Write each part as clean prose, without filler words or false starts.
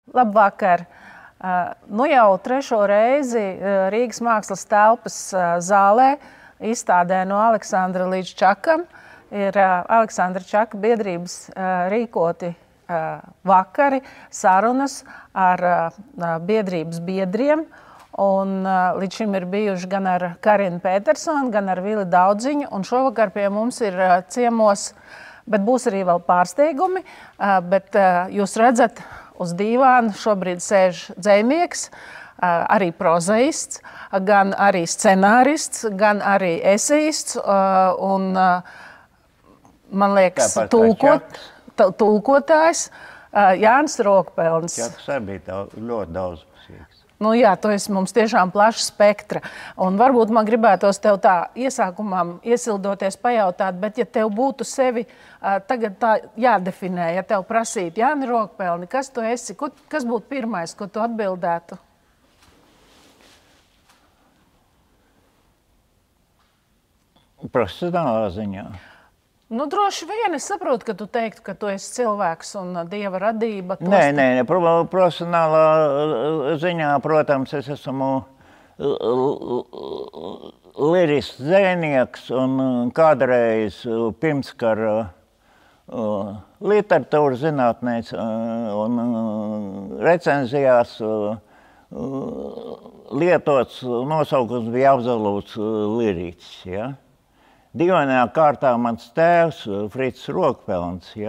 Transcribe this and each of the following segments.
Labvakar! Nu jau trešo reizi Rīgas Mākslas telpas zālē izstādē no Aleksandra līdz Čakam ir Aleksandra Čaka biedrības rīkoti vakari, sarunas ar biedrības biedriem. Un līdz šim ir bijuši gan ar Karinu Petersonu, gan ar Vili Daudziņu. Un šovakar pie mums ir ciemos, bet būs arī vēl pārsteigumi. Bet jūs redzat, uz dīvāna šobrīd sēž dzejnieks, arī prozaists, gan arī scenārists, gan arī esejists. Un man liekas, tulkotājs Jānis Rokpelns. Čaks arī bija ļoti daudzpusīgs. Nu jā, tu esi mums tiešām plaša spektra. Un varbūt man gribētos tev tā iesākumā iesildoties pajautāt, bet ja tev būtu sevi tagad tā jādefinē, ja tev prasītu, Jāni Rokpelni, kas tu esi, kas būtu pirmais, ko tu atbildētu? Profesionālā ziņā. Nu, droši vien es saprotu, ka tu teiktu, ka tu esi cilvēks un dieva radība. Nē, profesionālā ziņā, protams, es esmu lirisks dzejnieks un kādreiz pirmskara literatūras zinātnēs un recenzijās lietots nosaukums bija absolūts liriķis, ja? Dīvainajā kārtā mans tēvs, Frits Rokpelns, ja?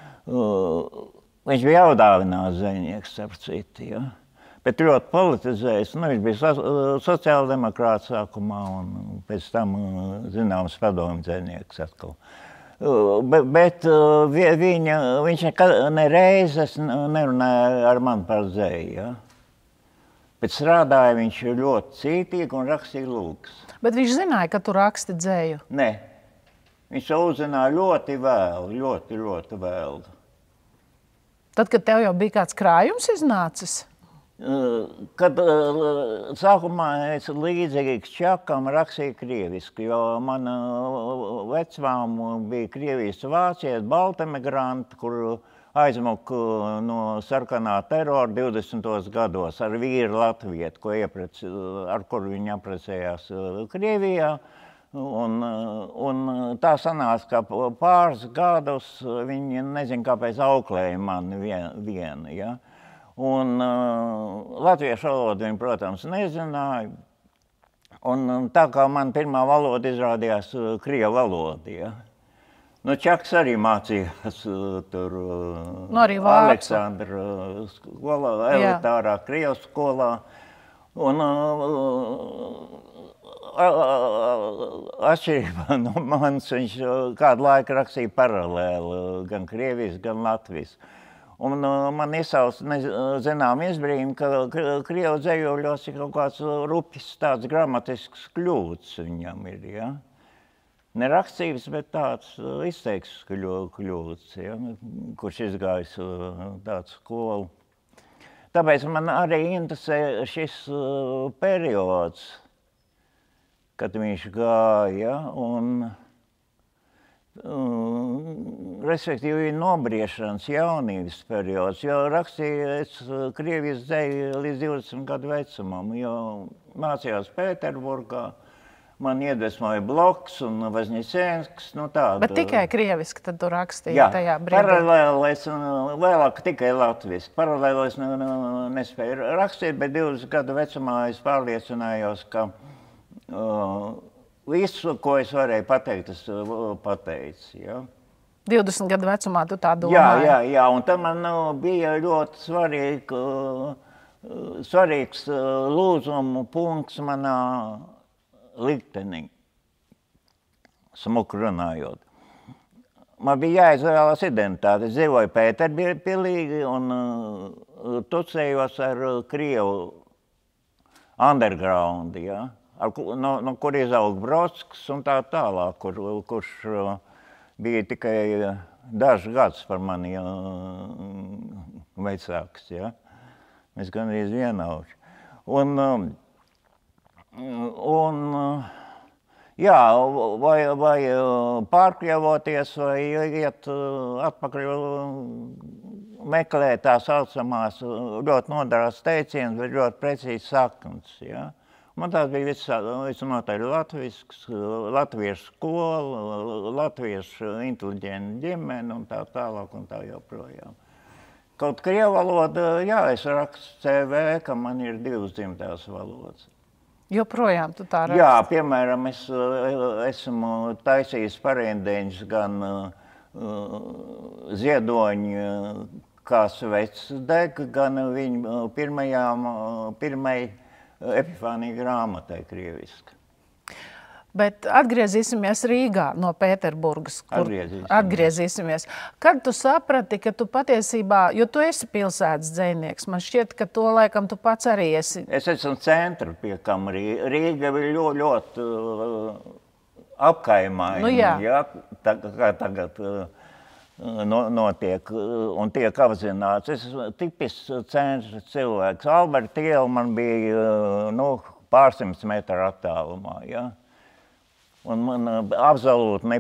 Viņš bija jaudāvināts dzejnieks, starp citu, ja? Bet ļoti politizējis. Viņš bija sociāldemokrāts sākumā un pēc tam zināms padomju dzejnieks atkal. Bet viņš nekad nereizes nerunāja ar mani par dzeju, ja? Bet strādāja viņš ļoti cītīgi un rakstīja lūgas. Bet viņš zināja, ka tu raksti dzeju? Nē. Viņš to uzzināja ļoti vēl, ļoti vēl. Tad, kad tev jau bija kāds krājums iznācis? Kad sākumā es līdzīgs Čakam rakstīju krieviski, jo mana vecmāma bija Krievijas vācietis, baltemigranti, kur aizmuka no sarkanā terora 20. gados ar vīru latvieti, ar kuru viņi apprecējās Krievijā. Un tā sanāca, ka pāris gadus viņi nezinu, kāpēc auklēja mani vienu. Ja? Un latviešu valodu viņi, protams, nezināja. Un tā kā man pirmā valoda izrādījās krievu valoda. Ja? Nu, Čaks arī mācījās tur Aleksandra skolā, elitārā krievu skolā. Un atšķirībā no manis viņš kādu laiku rakstīja paralēli, gan krievijas, gan latvijas. Un man iesauc zinām izbrīnu, ka krievu dzejoļos ir kaut kāds rupjs tāds gramatisks kļūds viņam ir, ja? Ne rakstības, bet tāds izteiksmes kļūds, ja? Kurš izgājis tādu skolu. Tāpēc man arī interesē šis periods, kad viņš gāja, un respektīvi nobriešanas jaunības periods, jo rakstīju es Krievijas dzeju līdz 20 gadu vecumam, jo mācījās Pēterburgā. Man iedvesmoja Bloks un Vazņicensks, nu tāda. Bet tikai krieviski tad tu rakstīji tajā brīdī? Jā, paralēli es vēlāk tikai latviski. Paralēli es nespēju rakstīt, bet 20 gadu vecumā es pārliecinājos, ka visu, ko es varēju pateikt, es pateicu. Ja? 20 gadu vecumā tu tā domāji? Jā, un tam man bija ļoti svarīgs lūzumu punkts manā liktenī, smuku runājot. Man bija jāizvēlas identitāte. Es dzīvoju Pēterpilī un tucējos ar krievu underground, ja? No kur izaug Brodsks un tā tālāk, kurš bija tikai dažs gads par mani vecāks. Ja? Mēs gandrīz vienauši. Jā, vai pārkļavoties, vai iet atpakaļ meklē tā saucamās ļoti noderās teicienas, bet ļoti precīzi saknes. Ja? Man tās bija visnotaļ latviešu skola, latviešu inteliģenta ģimene un tā tālāk un tā joprojām. Kaut krievu valoda, jā, es rakstu CV, ka man ir 2 dzimtās valodas. Joprojām tu tā raksti? Jā, piemēram, es esmu taisījis parindēņus gan Ziedoņu kā svecs deg, gan viņu pirmai Epifānija grāmatai krieviski. Bet atgriezīsimies Rīgā no Pēterburgas. Atgriezīsimies. Kad tu saprati, ka tu patiesībā, jo tu esi pilsētas dzejnieks, man šķiet, ka to laikam tu pats arī esi. Es esmu centra pie kam Rīga ir ļoti apkaimaina. Nu, jā. Ja? Kā tagad notiek un tiek apzināts. Es esmu tipisks centra cilvēks. Alberta iela man bija pārsimts metru attālumā. Ja? Un man absolūti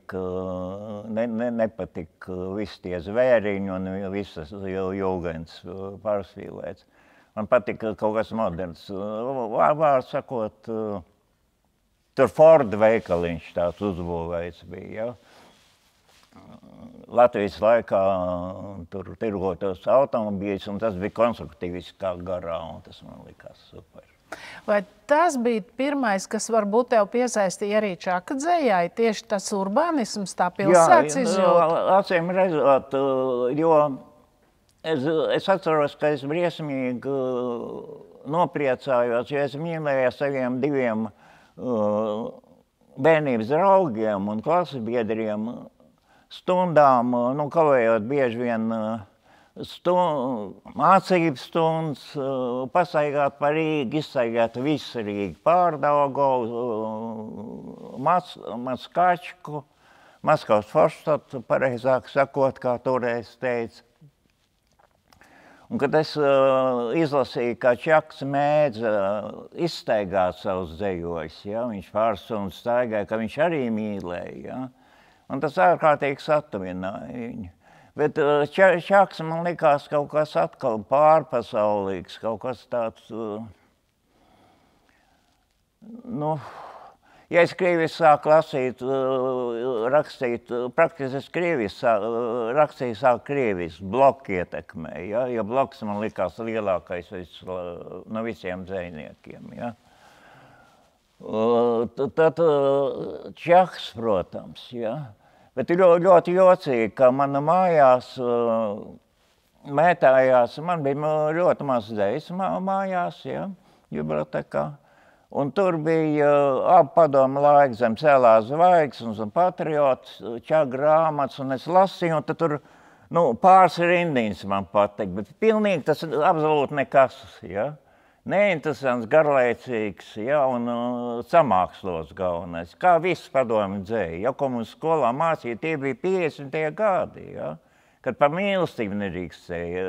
nepatika visi tie zvēriņi un visas jūgens pārsvīlēts. Man patika kaut kas moderns. Vārds sakot, tur Forda veikaliņš tāds uzbūvēts bija. Ja? Latvijas laikā tur tirgotos automobīļus, un tas bija konstruktīviskā garā, un tas man likās super. Vai tas bija pirmais, kas varbūt tev piesaistīja arī Čaka dzejai, tieši tas urbānisms, tā pilsētas izjūta? Jā, acīm redzot, jo es atceros, ka es briesmīgi nopriecājos, jo es mīlēju saviem 2 bērnības draugiem un klases biedriem stundām, kavējot bieži vien mācības stundas, pastaigāt par Rīgu, izstaigāt visu Rīgu, Pārdaugovu, Maskačku, Maskavas Forštatu, pareizāk sakot, kā toreiz teica. Un kad es izlasīju, kā Čaks mēdza izstaigāt savus dzejojus, ja, viņš pārstundas staigāja, ka viņš arī mīlēja, ja. Un tas ārkārtīgi satuvināja viņu. Bet Čaks man likās kaut kas atkal pārpasaulīgs, kaut kas tāds, ja es krieviski sāku rakstīt, praktiski es krieviski rakstīju sāku krieviski, bloku ietekmē, ja, jo bloks man likās lielākais no visiem dzejniekiem, ja. Tad Čaks, protams, ja. Bet ir ļoti jocīgi, ka mana mājās mētājās, man bija ļoti maz dzejas mājās, ja, bibliotekā. Un tur bija abi padomu laika zem Cēlās zvaigznes un Patriots, Čaka grāmatas, un es lasīju, un tad tur pāris rindiņas man patīk, bet pilnīgi tas absolūti nekas, ja. Neinteresants, garlaicīgs, ja, un samākslos galvenais. Kā viss padomu dzēja, ja, ko mums skolā mācīja, tie bija 50. gadi, ja, kad par mīlestību nedrīkstēja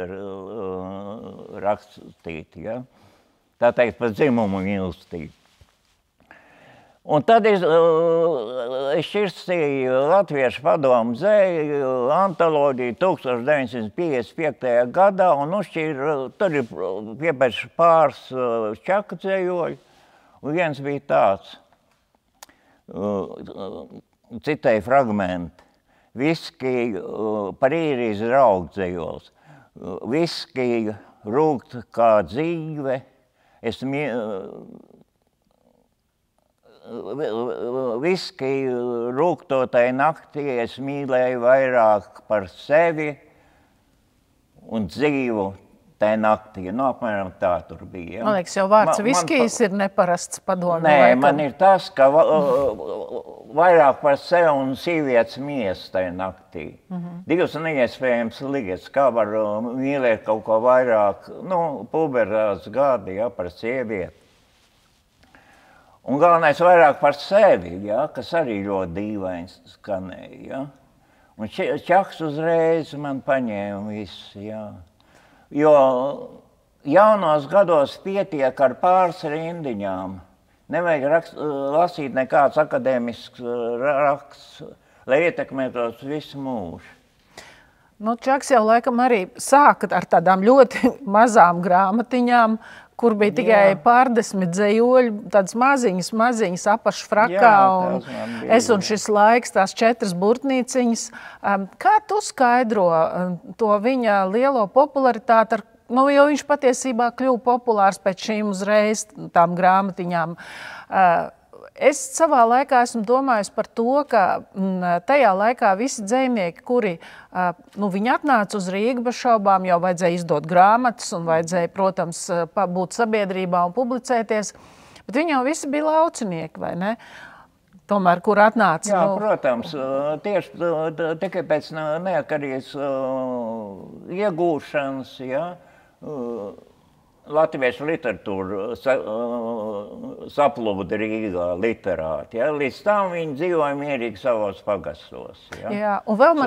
rakstīt, ja. Tā teikt, par dzimumu mīlestību. Un tad es šķirstīju Latviešu padomu dzēju antoloģiju 1955. gadā un uzšķīru, tur ir piepeši pāris Čaka dzējoļu, un viens bija tāds, citēju fragmenti, viski par īrijas draugu dzējols, viski rūgt kā dzīve, viski rūgtotai naktī es mīlēju vairāk par sevi un dzīvu tai naktī. Apmēram tā tur bija. Ja? Man liekas, jau vārds viskijs ir neparasts padomu. Nē, man ir tas, ka vairāk par sevi un sievietes miesa tai naktī. Divas neiespējams lietas, kā var mīlēt kaut ko vairāk, pubertātes gadi, ja, par sievieti. Un galvenais vairāk par sevi, ja, kas arī ļoti dīvains skanēja. Ja. Un Čaks uzreiz man paņēma visu. Ja. Jo jaunos gados pietiek ar pāris rindiņām. Nevajag lasīt nekāds akadēmisks raksts, lai ietekmētos visu mūžu. Nu, Čaks jau laikam arī sāka ar tādām ļoti mazām grāmatiņām, kur bija tikai pārdesmit dzejoļi, tādas maziņas apašu frakā, un es un šis laiks, tās 4 burtnīciņas. Kā tu skaidro to viņa lielo popularitāti, jo viņš patiesībā kļuva populārs pēc šīm uzreiz tām grāmatiņām? Es savā laikā esmu domājis par to, ka tajā laikā visi dzejnieki, kuri viņi atnāca uz Rīgu bez šaubām, jau vajadzēja izdot grāmatas un vajadzēja, protams, būt sabiedrībā un publicēties, bet viņi jau visi bija laucinieki, vai ne? Tomēr, kur atnāca? Jā, protams, tieši tikai pēc neatkarības iegūšanas, latviešu literatūra saplūda Rīgā literāti. Līdz tam viņi dzīvoja mierīgi savos pagastos. Jā, un vēl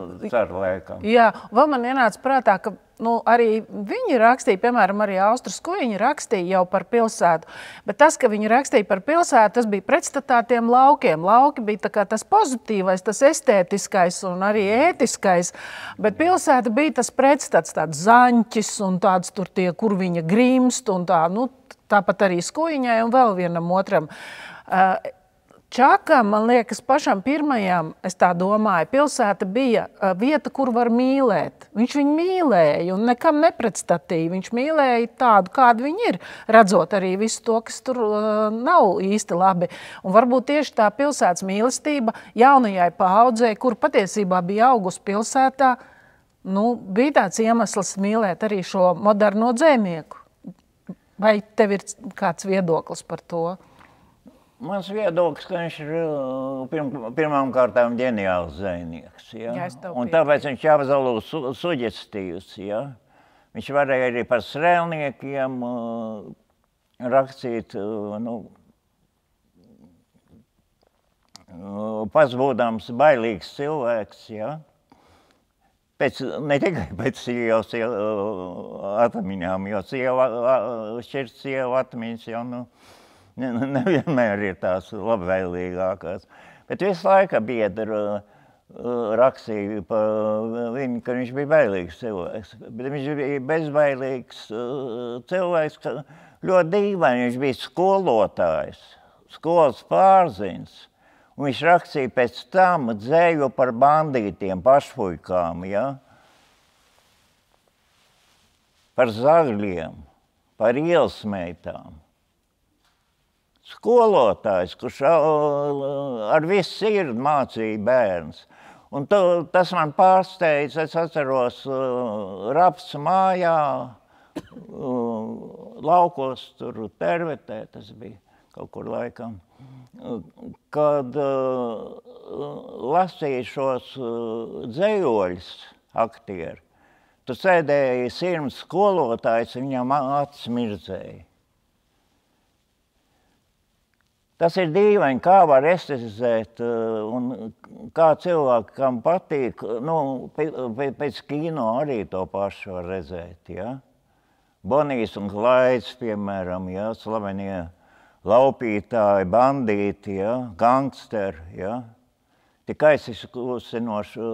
man ienāca prātā, ka arī viņi rakstīja, piemēram, arī Austras Kujiņi rakstīja jau par pilsētu, bet tas, ka viņi rakstīja par pilsētu, tas bija pretstatā tiem laukiem. Lauki bija tā kā tas pozitīvais, tas estētiskais un arī ētiskais, bet pilsēta bija tas pretstats, tāds zaņķis un tāds tur tie, kur viņa grimst un tā, tāpat arī Skujiņai un vēl vienam otram. Čakam, man liekas, pašam pirmajam, es tā domāju, pilsēta bija vieta, kur var mīlēt. Viņš viņu mīlēja un nekam nepretstatīja. Viņš mīlēja tādu, kādu viņi ir, redzot arī visu to, kas tur nav īsti labi. Un varbūt tieši tā pilsētas mīlestība jaunajai paaudzei, kur patiesībā bija augusi pilsētā, bija tāds iemesls mīlēt arī šo moderno dzejnieku. Vai tev ir kāds viedoklis par to? Mans viedoklis, ka viņš ir pirmām kārtām ģeniāls dzejnieks. Un tāpēc viņš ir absolūti suģestīvs. Viņš varēja arī par strēlniekiem rakstīt, pats būdams bailīgs cilvēks. Ne tikai pēc sievas atmiņām, jo šķirt sievu atmiņas jau nevienmēr ir tās labvēlīgākās. Bet visu laiku biedri rakstīja par viņu, ka viņš bija bailīgs cilvēks. Bet viņš bija bezbailīgs cilvēks, ka ļoti dīvaini. Viņš bija skolotājs, skolas pārziņš. Un viņš rakstīja pēc tam dzēju par bandītiem, pašpuikām, par zagļiem, par ielsmeitām. Skolotājs, kurš ar visu sirdi mācīja bērns. Un tas man pārsteidz, es atceros Rapts mājā, laukos, tur Tervetē, tas bija kaut kur laikam, kad lasīja šos dzejoļus aktieri. Tu sēdēji 100 skolotājs, viņam acis mirdzēja. Tas ir dīvaini, kā var estetizēt un kā cilvēkam patīk. Pēc kino arī to pašu var redzēt. Bonijs un Klaids, piemēram, slavenie laupītāji, bandīti, gangsteri. Tik aizkustinoša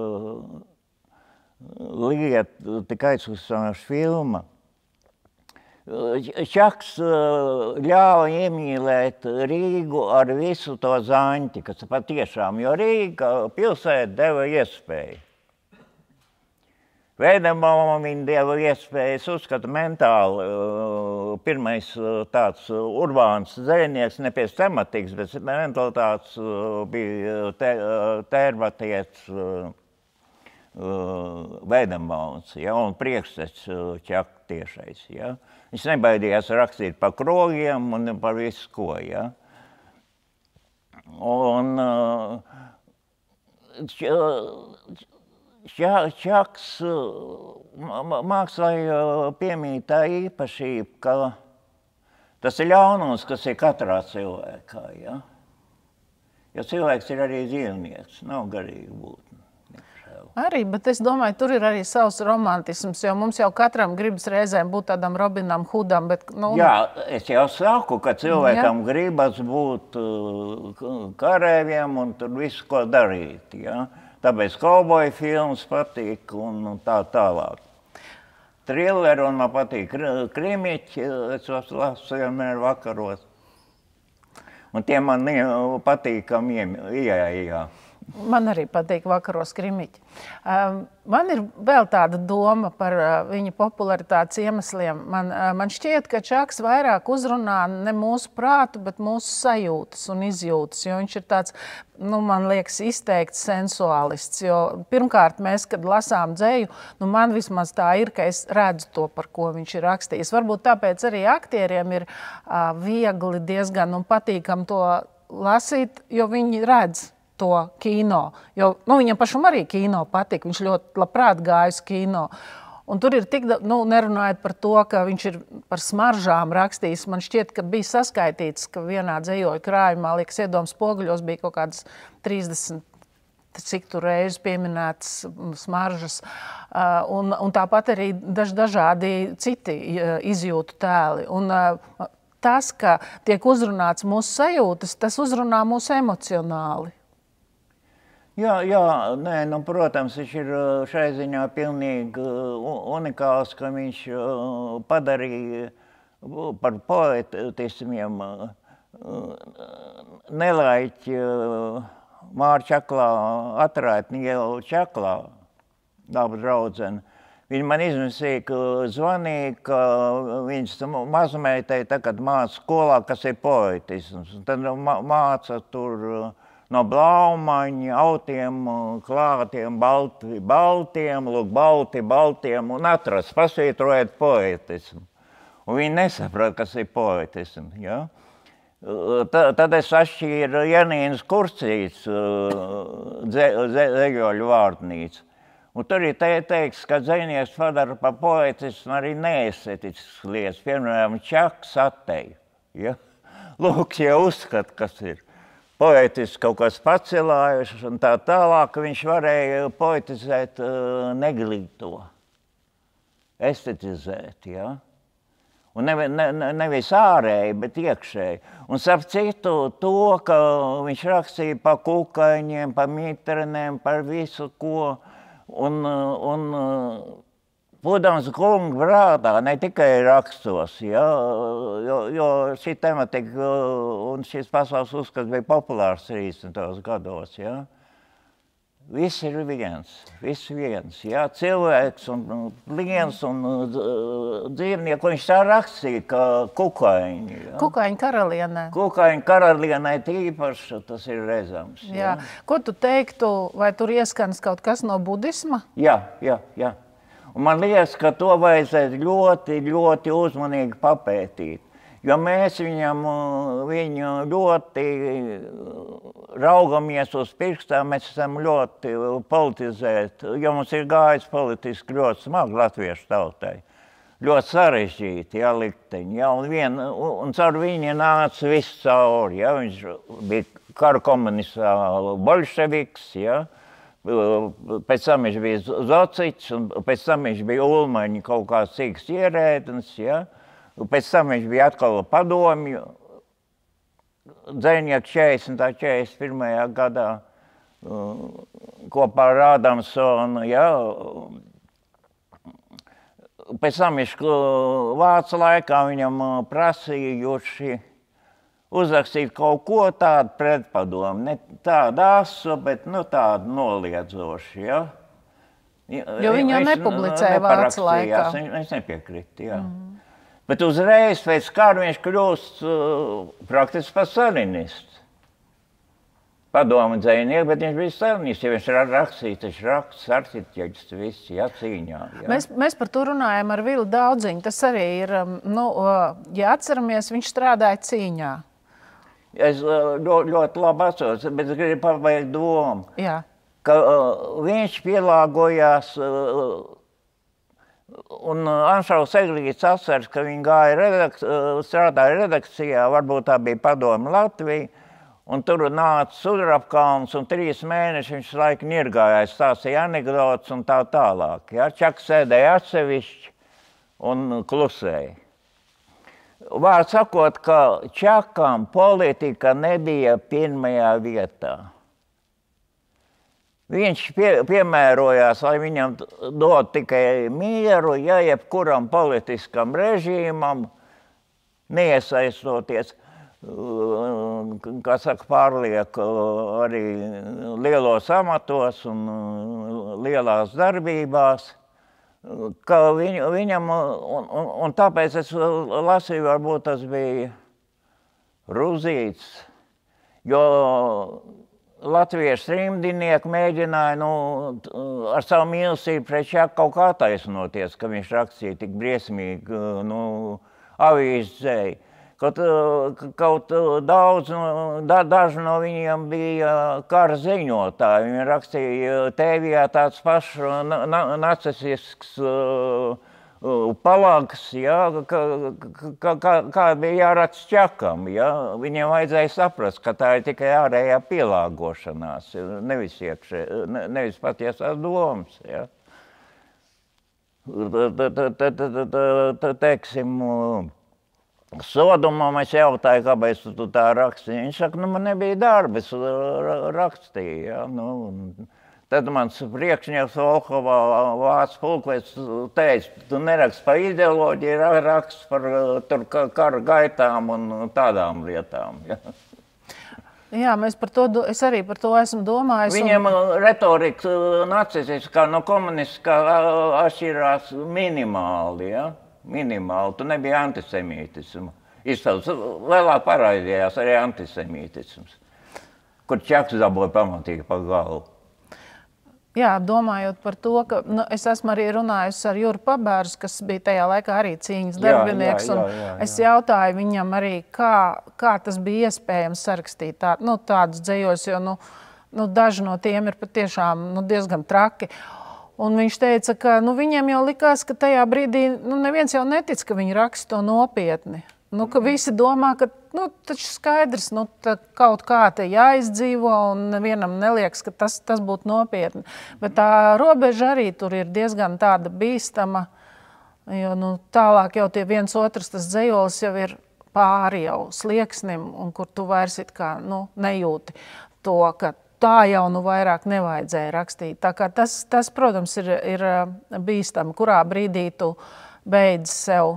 lieta, tik aizkustinoša filma. Čaks ļāva iemīlēt Rīgu ar visu to zaņķi, kas patiešām, jo Rīga pilsēta deva iespēju. Veidenbaumam viņa deva iespēju, es uzskatu, mentāli pirmais tāds urbāns dzejnieks, ne pēc tematikas, bet mentāli tāds bija tērbatietis Veidenbaums, un priekšstats Čaka tiešais, Viņš nebaidījās rakstīt par krogiem un par visu ko, Un Čaks mākslai piemīt tā īpašība, ka tas ir ļaunums, kas ir katrā cilvēkā, Jo cilvēks ir arī dzīvnieks, nav garīgi būt. Arī, bet es domāju, tur ir arī savs romantisms, jo mums jau katram gribas reizēm būt tādam Robinam Hoodam, bet... es jau saku, ka cilvēkam gribas būt karēviem un tur visu ko darīt, tāpēc kauboju filmas patīk un tā tālāk. Trilleru un man patīk krimiķi, es lasu vienmēr vakaros. Un tie man patīkam ieejā. Man arī patīk vakaros krimiķi. Man ir vēl tāda doma par viņa popularitātes iemesliem. Man šķiet, ka Čaks vairāk uzrunā ne mūsu prātu, bet mūsu sajūtas un izjūtas, jo viņš ir tāds, man liekas, izteikts sensuālists. Jo pirmkārt, mēs, kad lasām dzeju, man vismaz tā ir, ka es redzu to, par ko viņš ir rakstījis. Varbūt tāpēc arī aktieriem ir viegli diezgan un patīkam to lasīt, jo viņi redz to kino, jo viņam pašam arī kino patīk, viņš ļoti labprāt gāja uz kino. Un tur ir tik, nerunājot par to, ka viņš ir par smaržām rakstījis, man šķiet, ka bija saskaitīts, ka vienā dzejoļu krājumā, liekas, Iedomas spoguļos bija kaut kādas 30, cik tur reizes pieminētas smaržas, un tāpat arī dažādi citi izjūtu tēli. Un tas, ka tiek uzrunāts mūsu sajūtas, tas uzrunā mūsu emocionāli. Jā, protams, viņš ir šai ziņā pilnīgi unikāls, ka viņš padarīja par poetismiem Nelaiķi Māra Čaklā atraitni Ielu Čaklā, laba draudzene. Viņa man izmisīja, ka zvanīja, ka viņas mazmeitai tagad māca skolā, kas ir poetisms. Tad māca tur no blaumaņa, autiem, klātiem, baltiem, lūk, baltiem un atrast, pasvītrojot poetismu. Un viņi nesaprot, kas ir poetisms, ja? Tad es atšķīru Janīnas Kurcīs dzejoļu vārdnīcu. Un tur ir teikts, ka dzejnieks padara par poetismu arī neestetiskas lietas, piemēram, Čaks atteju, ja? Lūk, ja uzskat, kas ir. Poetiski kaut kas pacelājuši un tā tālāk, viņš varēja poetizēt neglīto, estetizēt, ja? Un nevis ārēji, bet iekšēji. Un starp citu to, ka viņš rakstīja par kukaiņiem, par mitrenēm, par visu ko, un būdams kungu prātā, ne tikai rakstos, ja, jo šī tematika un šis pasaules uzskats bija populārs 30. gados. Ja. Viss ir viens, ja, cilvēks un liens un dzīvnieku, viņš tā rakstīja, ka kukaiņi. Ja. Kukaiņu karalienē. Kukaiņu karalienē tīpaši tas ir redzams. Jā. Ko tu teiktu, vai tur ieskans kaut kas no budisma? Jā. Un man liekas, ka to vajadzētu ļoti, ļoti uzmanīgi papētīt. Jo mēs viņu ļoti raugamies uz pirkstām, mēs esam ļoti politizēti, jo mums ir gājis politiski ļoti smagi latviešu tautai. Ļoti sarežģīti, ja, likteņi, ja, un caur viņu nāca viss cauri, ja, viņš bija karu komunistā bolševiks, ja, pēc tam viņš bija Zocits, un pēc tam viņš bija Ulmaņa kaut kāds cīks ierēdnis, ja, pēc tam viņš bija atkal padomju, dzejnieks 41. gadā kopā ar Ādamsonu, ja. Pēc tam viņš vācu laikā viņam prasījuši uzrakstīt kaut ko tādu pretpadomu, ne tādu asu, bet tādu noliedzošu, ja. Jo viņu nepublicēja vācu laikā. Viņš nepiekrita, jā. Bet uzreiz pēc kara viņš kļūst praktiski par stalinistu. Padomu dzejnieku, bet viņš bija stalinists, ja viņš rakstīja, taču raksts, arhiteģis, visi, ja, cīņā. Ja. Mēs par to runājam ar Vili Daudziņu. Tas arī ir, ja atceramies, viņš strādāja cīņā. Es ļoti labi atceros, bet es gribu pabeigt domu. Jā. Ka viņš pielāgojās, un Anšaus Eglīts atceras, ka viņi strādāja redakcijā, varbūt tā bija Padome Latvija, un tur nāca Sudrabkalns, un 3 mēneši viņš laiku nirgājās, stāstīja anekdotus un tā tālāk. Ja? Čaks sēdēja atsevišķi un klusēja. Vārds sakot, ka Čakam politika nebija pirmajā vietā. Viņš piemērojās, lai viņam dod tikai mieru, ja jebkuram politiskam režīmam, neiesaistoties, kā saka, pārliek arī lielos amatos un lielās darbībās, ka viņam, un tāpēc es lasīju, varbūt tas bija Ruzīts, jo latviešu trimdinieki mēģināja ar savu mīlestību pret Čaku kaut kā attaisnoties, ka viņš rakstīja tik briesmīgi avīžu dzēju. Kaut daudz, daži no viņiem bija kara ziņotāji. Viņi rakstīja tēvijā tāds pašs nacistisks palāks, ja, kā bija jāraksta Čakam. Ja. Viņiem vajadzēja saprast, ka tā ir tikai ārējā pielāgošanās, nevis patiesās domas. Ja. Teiksim, Sodumam es jautāju, kāpēc tu tā rakstīji. Viņš saka, man nebija darba, es rakstīju. Ja? Tad mans priekšnieks Volhovā vācu pulkveits teica, tu neraksti par ideoloģiju, raksti par kara gaitām un tādām lietām. Ja? Jā, es arī par to esmu domājis. Viņiem retorika nacistiskā no komunistiskā atšķirās minimāli, ja? Minimāli. Tu nebija antisemītismu. Vēlāk parādījās arī antisemītisms, kur Čaks dabūja pamatīgi pa galvu. Jā, domājot par to, ka es esmu arī runājusi ar Juru Pabērs, kas bija tajā laikā arī cīņas darbinieks. Jā. Es jautāju viņam arī, kā tas bija iespējams sarakstīt tādus dzejos, jo daži no tiem ir patiešām diezgan traki. Un viņš teica, ka viņiem jau likās, ka tajā brīdī neviens jau netic, ka viņi raksta to nopietni. Ka visi domā, ka taču skaidrs, kaut kā te jāizdzīvo un nevienam neliekas, ka tas būtu nopietni. Bet tā robeža arī tur ir diezgan tāda bīstama, jo tālāk jau tie viens otrs tas dzejolis jau ir pāri jau slieksnim, un kur tu vairs it kā nejūti to, ka tā jau vairāk nevajadzēja rakstīt. Tā kā tas protams, ir bīstami, kurā brīdī tu beidz sev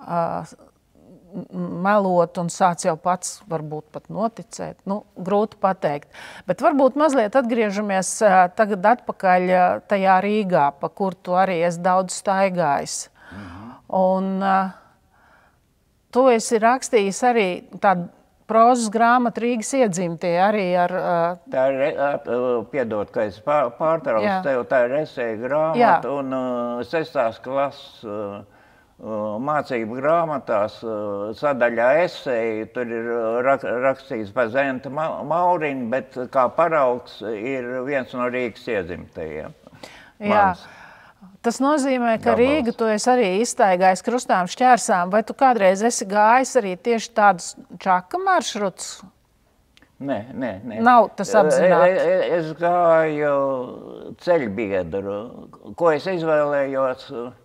melot un sāc jau pats varbūt pat noticēt. Grūti pateikt. Bet varbūt mazliet atgriežamies tagad atpakaļ tajā Rīgā, pa kur tu arī esi daudz staigājis. Un tu esi rakstījis arī tādu prozas grāmata Rīgas iedzimtie arī ar... Tā ir, piedod, ka es pārtraucu tev, tā ir esēja grāmata un 6. klases mācību grāmatās sadaļā esēja, tur ir rakstīts par Zenta Mauriņu, bet kā paraugs ir viens no Rīgas iedzimtajiem. Jā. Tas nozīmē, ka Rīgu tu esi arī izstaigājis krustām šķērsām. Vai tu kādreiz esi gājis arī tieši tādus Čaka maršrutus? Nē. Nav tas apzināti? Es gāju ceļbiedru. Ko es izvēlējos?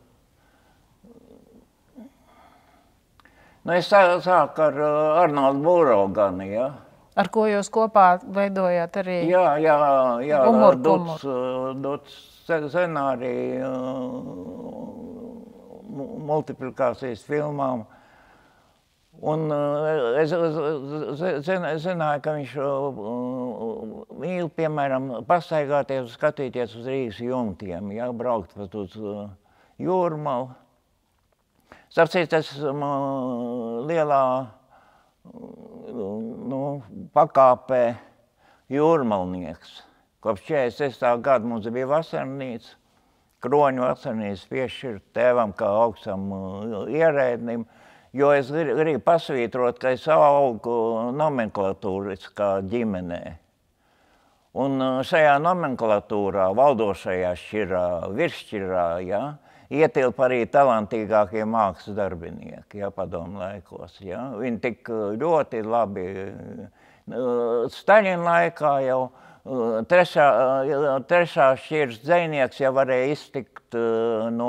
Es sāku ar Arnoldu Būrogani, ja? Ar ko jūs kopā veidojāt arī Duts scenāriju multiplikācijas filmām. Un es zināju, ka viņš mīl, piemēram, pastaigāties, skatīties uz Rīgas jumtiem, ja, braukt pat uz Jūrmalu. Starp citu, esmu lielā pakāpē jūrmalnieks. Kopš 46. gada mums bija vasarnīca, Kroņu vasarnīca piešķirta tēvam kā augstam ierēdnim, jo es gribu pasvītrot, ka es augu nomenklatūriskā ģimenē. Un šajā nomenklatūrā, valdošajā šķirā, virsšķirā, ja, ietilpa arī talantīgākie mākslas darbinieki, ja, padomu laikos. Ja. Viņi tik ļoti labi Staļina laikā jau trešā šķiras dzejnieks jau varēja iztikt no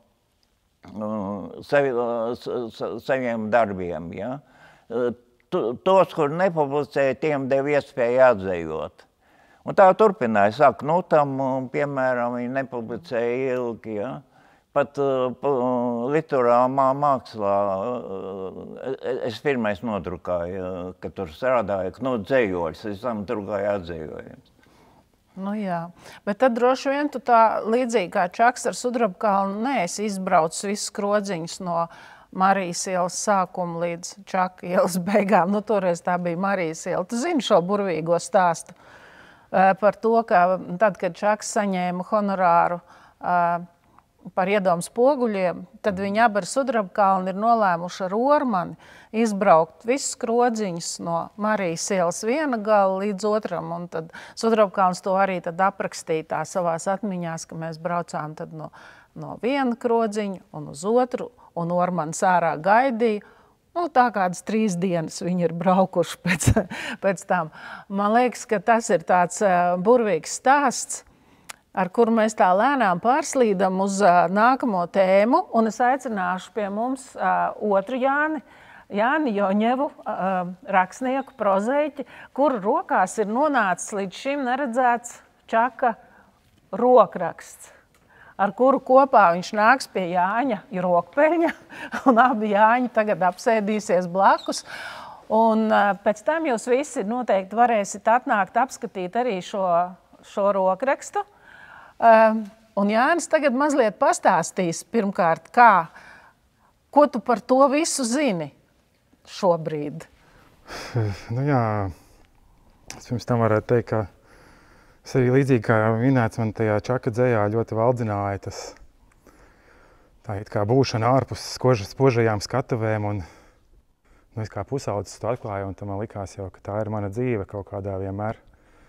saviem darbiem. Ja? Tos, kur nepublicēja, tiem deva iespēju atzejot. Un tā turpināja, saka, nu tam, piemēram, viņi nepublicēja ilgi, ja? Pat literārā mākslā es pirmais nodrukāju, ka tur strādāju, nu, dzējoļus, es tam drukāju atzējojums. Nu jā, bet tad droši vien tu tā līdzīgi kā Čaks ar Sudrabkalnu neesi izbraucis visus krodziņus no Marijas ielas sākuma līdz Čaka ielas beigām. Nu, toreiz tā bija Marijas iela. Tu zini šo burvīgo stāstu par to, ka tad, kad Čaks saņēma honorāru par iedomu spoguļiem, tad viņi abi ar Sudrabkalnu ir nolēmuši ar Ormani izbraukt visus krodziņus no Marijas ielas viena gala līdz otram. Un tad Sudrabkalns to arī tad aprakstīja tā savās atmiņās, ka mēs braucām tad no viena krodziņa un uz otru, un Ormanis ārā gaidīja. Nu, tā kādas 3 dienas viņi ir braukuši pēc tam. Man liekas, ka tas ir tāds burvīgs stāsts, ar kuru mēs tā lēnām pārslīdam uz nākamo tēmu, un es aicināšu pie mums otru Jāni Joņevu, rakstnieku, prozeiķi, kuru rokās ir nonācis līdz šim neredzēts Čaka rokraksts, ar kuru kopā viņš nāks pie Jāņa Rokpeļņa, un abi Jāņi tagad apsēdīsies blakus. Un pēc tam jūs visi noteikti varēsiet atnākt apskatīt arī šo rokrakstu. Un Jānis tagad mazliet pastāstīs pirmkārt, ko tu par to visu zini šobrīd? Nu jā, es pirms tam varētu teikt, ka es arī līdzīgi kā minēts, man tajā Čaka dzējā ļoti valdzināja tas tā it kā būšana ārpus spožajām skatuvēm, un es kā pusaudzis to atklāju, un man likās jau, ka tā ir mana dzīve kaut kādā vienmēr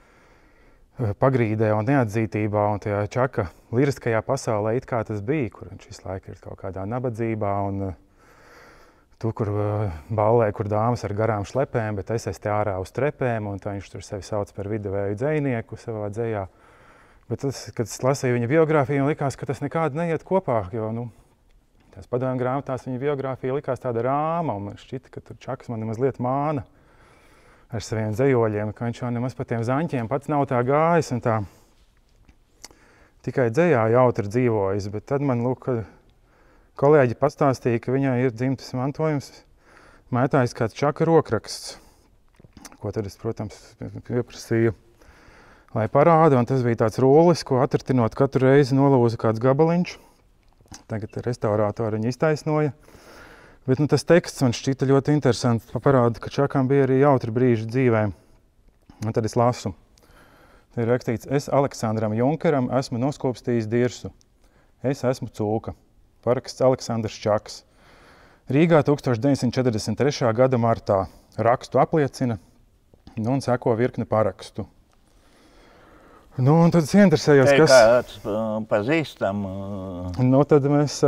pagrīdē un neatzītībā, un tajā Čaka liriskajā pasaulē it kā tas bija, kur viņš visu laiku ir kaut kādā nabadzībā, un tu, kur ballē, kur dāmas ar garām šlepēm, bet es te ārā uz trepēm, un tā viņš tur sevi sauc par viduvēju dzejnieku savā dzejā. Bet tas, kad es lasīju viņa biogrāfiju, likās, ka tas nekādi neiet kopā, jo, nu, tās padomju grāmatās viņa biogrāfija likās tāda rāma, un man šķita, ka tur Čaks man mazliet māna ar saviem dzejoļiem, ka viņš jau nemaz pa tiem zaņķiem pats nav tā gājis un tā tikai dzejā jautri dzīvojis, bet tad man, lūk, kolēģi pastāstīja, ka viņai ir dzimtas mantojums mētājis kāds Čaka rokraksts, ko tad es, protams, pieprasīju, lai parāda, un tas bija tāds rullis, ko atratinot katru reizi nolūza kāds gabaliņš. Tagad restaurātori viņu iztaisnoja. Bet nu, tas teksts man šķita ļoti interesants, parāda, ka Čakam bija arī jautri brīži dzīvē. Un tad es lasu. Te ir rakstīts, es Aleksandram Junkeram esmu noskopstījis dirsu. Es esmu cūka. Paraksts Aleksandrs Čaks. Rīgā 1943. gada martā. Rakstu apliecina, nu un seko virkne parakstu. Nu, un tad es interesējos, kas... Kāds pazīstam? Nu, tad mēs...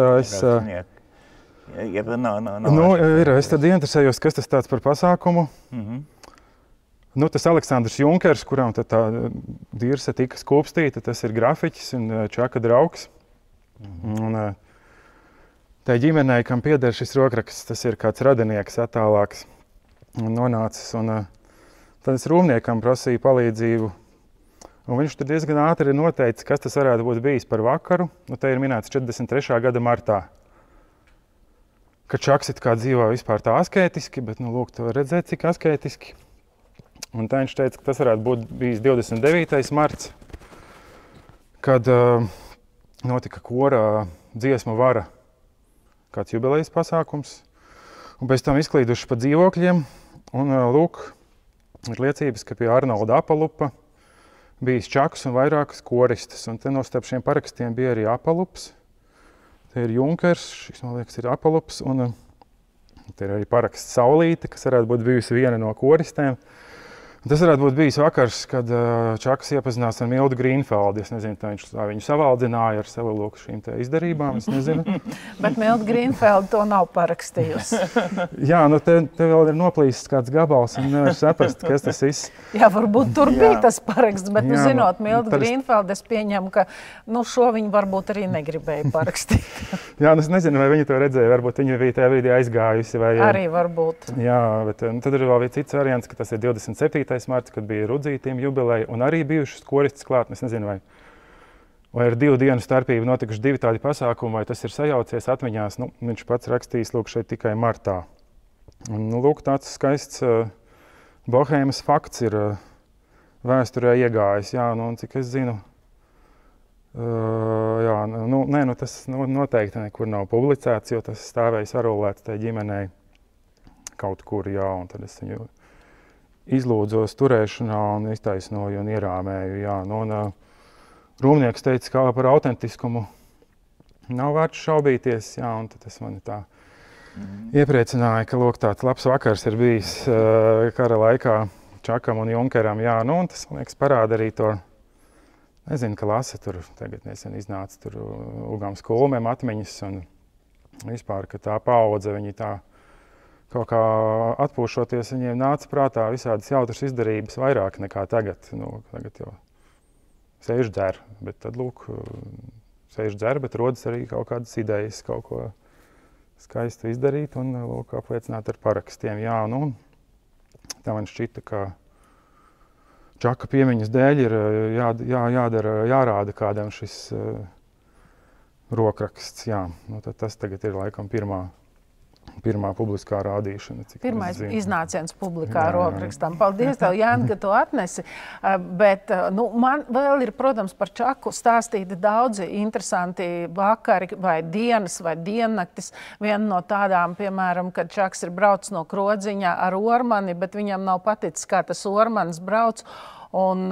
Es tad interesējos, kas tas tāds par pasākumu. Nu, tas Aleksandrs Junkers, kuram tad tā dirse tika skūpstīta, tas ir grafiķis un Čaka draugs. Un tai ģimenei, kam pieder šis rokraksts, tas ir kāds radinieks attālāks un nonācis. Un tad es rūmniekam prasīju palīdzību. Un viņš tad diezgan ātri ir noteicis, kas tas varētu būt bijis par vakaru. Nu, te ir minēts 43. gada martā. Ka Čaks it kā dzīvo vispār tā askētiski, bet, nu, lūk, to redzēt, cik askētiski. Un tā viņš teica, ka tas varētu būt bijis 29. marts, kad notika kora dziesmu vara, kāds jubilejas pasākums. Un pēc tam izklīduši pa dzīvokļiem. Un, lūk, ir liecības, ka pie Arnolda Apalupa bijis Čaks un vairākas koristas. Un te no starp šiem parakstiem bija arī Apalups. Te ir Junkers, šis, man liekas, ir Apalups, un te ir arī paraksts Saulīte, kas varētu būt bijusi viena no koristēm. Tas varētu būt bijis vakars, kad Čakas iepazinās ar Mildu Grīnfeldu. Es nezinu, tā viņš viņu savaldzināja ar savu lūk šīm te izdarībām, es nezinu. Bet Milda Grīnfelda to nav parakstījusi. Jā, nu te vēl ir noplīsis kāds gabals un nevar saprast, kas tas viss. Jā, varbūt tur bija tas paraksts, bet, nu, zinot Milda Grīnfelda, es pieņemu, ka, nu, šo viņi varbūt arī negribēja parakstīt. Jā, nu, es nezinu, vai viņi to redzēja, varbūt viņi bija tajā brīdī aizgājusi. Vai, arī varbūt. Jā, bet tad ir vēl cits variants, ka tas ir 27. 7. marts, kad bija Rudzītīm jubileja, un arī bijušas koristas klāt. Es nezinu, vai ar 2 dienu starpību notikuši 2 tādi pasākumi, vai tas ir sajaucies atmiņās. Nu, viņš pats rakstījis, lūk, šeit tikai martā. Un, nu, lūk, tāds skaists Bohēmas fakts ir vēsturē iegājis, jā, nu, un cik es zinu, jā, nu, nē, nu, tas noteikti nekur nav publicēts, jo tas stāvēja sarulēts tai ģimenei kaut kur, jā, un tad es viņu izlūdzos turēšanā un iztaisnoju un ierāmēju, jā, nu, un Rūmnieks teica, kā par autentiskumu nav vērts šaubīties, jā, un tad tas mani tā iepriecināja, ka, lūk, tāds labs vakars ir bijis kara laikā Čakam un Junkeram, jā, nu, un tas, man liekas, parāda arī to, nezinu, ka lasa tur, tagad nesen iznāca tur Ugams Kulmēm atmiņas, un vispār, ka tā paudze, viņi tā kaut kā atpūšoties, viņiem nāca prātā visādas jautras izdarības vairāk nekā tagad, nu, tagad jau sēž dzer, bet tad, lūk, sēž dzer, bet rodas arī kaut kādas idejas, kaut ko skaistu izdarīt un, lūk, apliecināt ar parakstiem, jā, nu, tā man šķita, ka Čaka piemiņas dēļ ir jādara, jārāda kādam šis rokraksts, jā, nu, tad tas tagad ir laikam pirmā publiskā rādīšana. Pirmais iznāciens publikā rokrakstam. Paldies tev, Jāni, ka tu atnesi. Bet nu, man vēl ir, protams, par Čaku stāstīti daudzi interesanti vakari vai dienas vai diennaktis. Viena no tādām, piemēram, kad Čaks ir braucis no Krodziņa ar ormani, bet viņam nav paticis, kā tas ormanis brauc. Un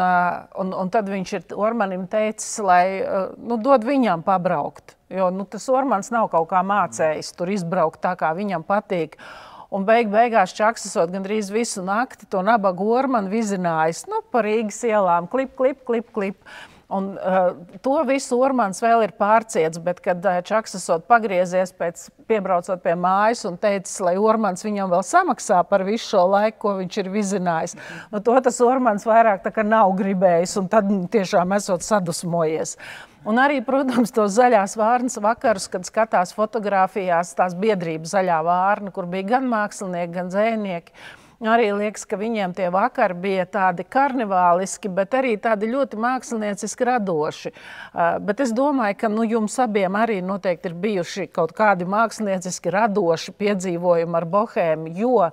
tad viņš ir ormanim teicis, lai nu, dod viņam pabraukt. Jo nu, tas ormans nav kaut kā mācējis tur izbraukt tā, kā viņam patīk. Un beigās Čaks esot gandrīz visu nakti to nabagu ormanu vizinājis nu, pa Rīgas ielām. Klip, klip, klip, klip. Un to visu ormans vēl ir pārciets, bet kad Čaks esot pagriezies piebraucot pie mājas un teicis, lai ormans viņam vēl samaksā par visu šo laiku, ko viņš ir vizinājis. Nu, to tas ormans vairāk tā kā nav gribējis un tad tiešām esot sadusmojies. Un arī, protams, tos zaļās vārnas vakarus, kad skatās fotogrāfijās tās biedrības zaļā vārna, kur bija gan mākslinieki, gan dzejnieki. Arī liekas, ka viņiem tie vakari bija tādi karnevāliski, bet arī tādi ļoti mākslinieciski radoši. Bet es domāju, ka nu, jums abiem arī noteikti ir bijuši kaut kādi mākslinieciski radoši piedzīvojumi ar Bohēmu, jo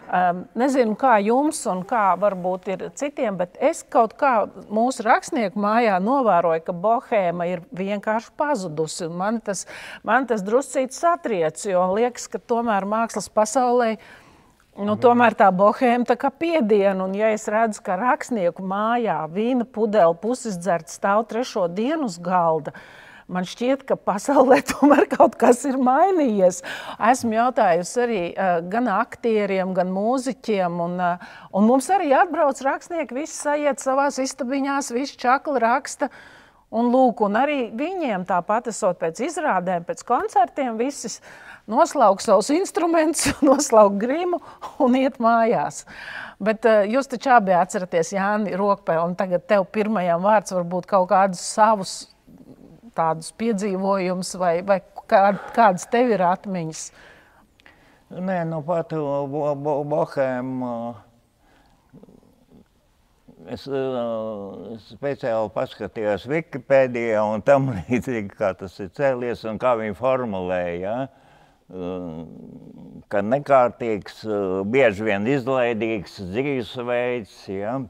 nezinu, kā jums un kā varbūt ir citiem, bet es kaut kā mūsu rakstnieku mājā novēroju, ka Bohēma ir vienkārši pazudusi. Man tas druscīts satriec, jo liekas, ka tomēr mākslas pasaulē nu, tomēr tā Bohēma tā kā piediena, un ja es redzu, ka rakstnieku mājā vīna pudeli pusizdzert stāv 3. dienu uz galda, man šķiet, ka pasaulē tomēr kaut kas ir mainījies. Esmu jautājusi arī gan aktieriem, gan mūziķiem, un mums arī atbrauc rakstnieki, visi sajiet savās istabiņās, visi čakli raksta. Un lūk, un arī viņiem tāpat esot pēc izrādēm, pēc koncertiem, visi noslauk savus instrumentus, noslauk grimu un iet mājās. Bet jūs taču abi atceraties, Jāni, Rokpē, un tagad tev pirmajam vārds varbūt kaut kādus savus tādus piedzīvojumus vai kādas tev ir atmiņas? Nē, nu pat Bohēma. Es speciāli paskatījos Wikipēdijā un tam līdzīgi, kā tas ir cēlies un kā viņi formulēja, ka nekārtīgs, bieži vien izlaidīgs dzīvesveids, ja,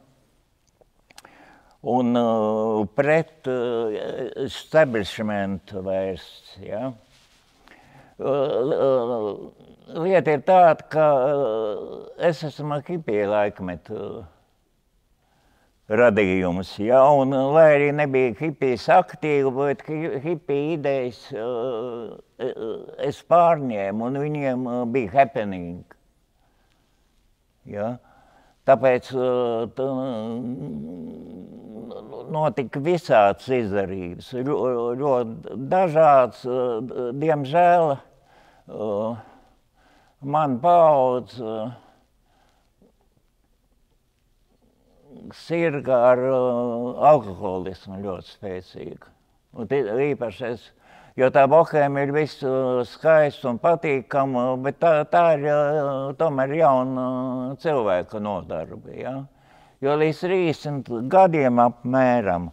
un pret establishmentu vērsts. Ja. Lieta ir tāda, ka es esmu hipija laikmetu radījums, ja, un lai arī nebija hipijas aktīvi, bet hipija idejas es pārņēmu, un viņiem bija happening. Ja. Tāpēc notika visāds izdarības, ļoti dažāds, diemžēl, man paudze sirga ar alkoholismu ļoti spēcīga. Un īpaši jo tā Bohēma ir visu skaistu un patīkamu, bet tā ir tomēr jauna cilvēka nodarbe. Ja? Jo līdz 30 gadiem apmēram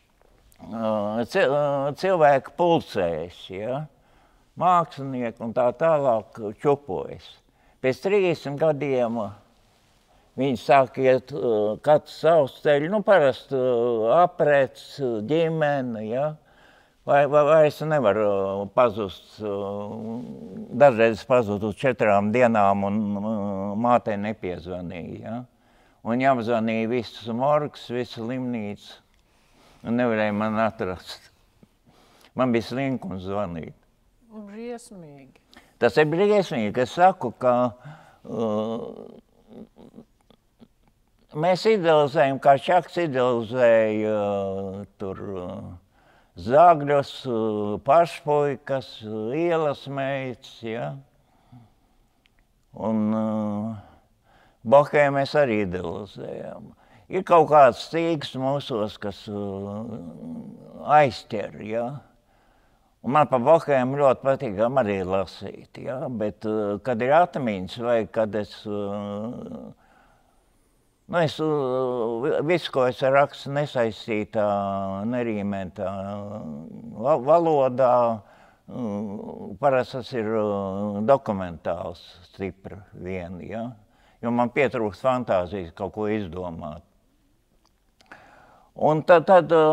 cilvēki pulcējas, ja? Mākslinieki un tā tālāk čupojas. Pēc 30 gadiem viņi sāk iet katrs savus ceļu, nu parasti aprec, ģimene, ja? Vairs nevar pazust, dažreiz pazust uz 4 dienām un mātei nepiezvanīja, ja? Un jāapzvanīja visas morgas, visas slimnīcas, un nevarēja man atrast. Man bija slinkums zvanīt. Briesmīgi. Tas ir briesmīgi, es saku, ka mēs idealizējam, kā Čaks idealizēja tur zagļus, pašpuikas, ielas meitas, ja? Un Bohēmu mēs arī idealizējam. Ir kaut kāds stīgs mūsos, kas aizķer, ja? Un man pa Bohēmu ļoti patīkam arī lasīt, ja? Bet, kad ir atmiņas vai kad es visu, ko es rakstu nesaistītā, nerīmētā valodā, parasti tas ir dokumentāls stipri vien, ja? Jo man pietrūkst fantāzijas kaut ko izdomāt. Un tad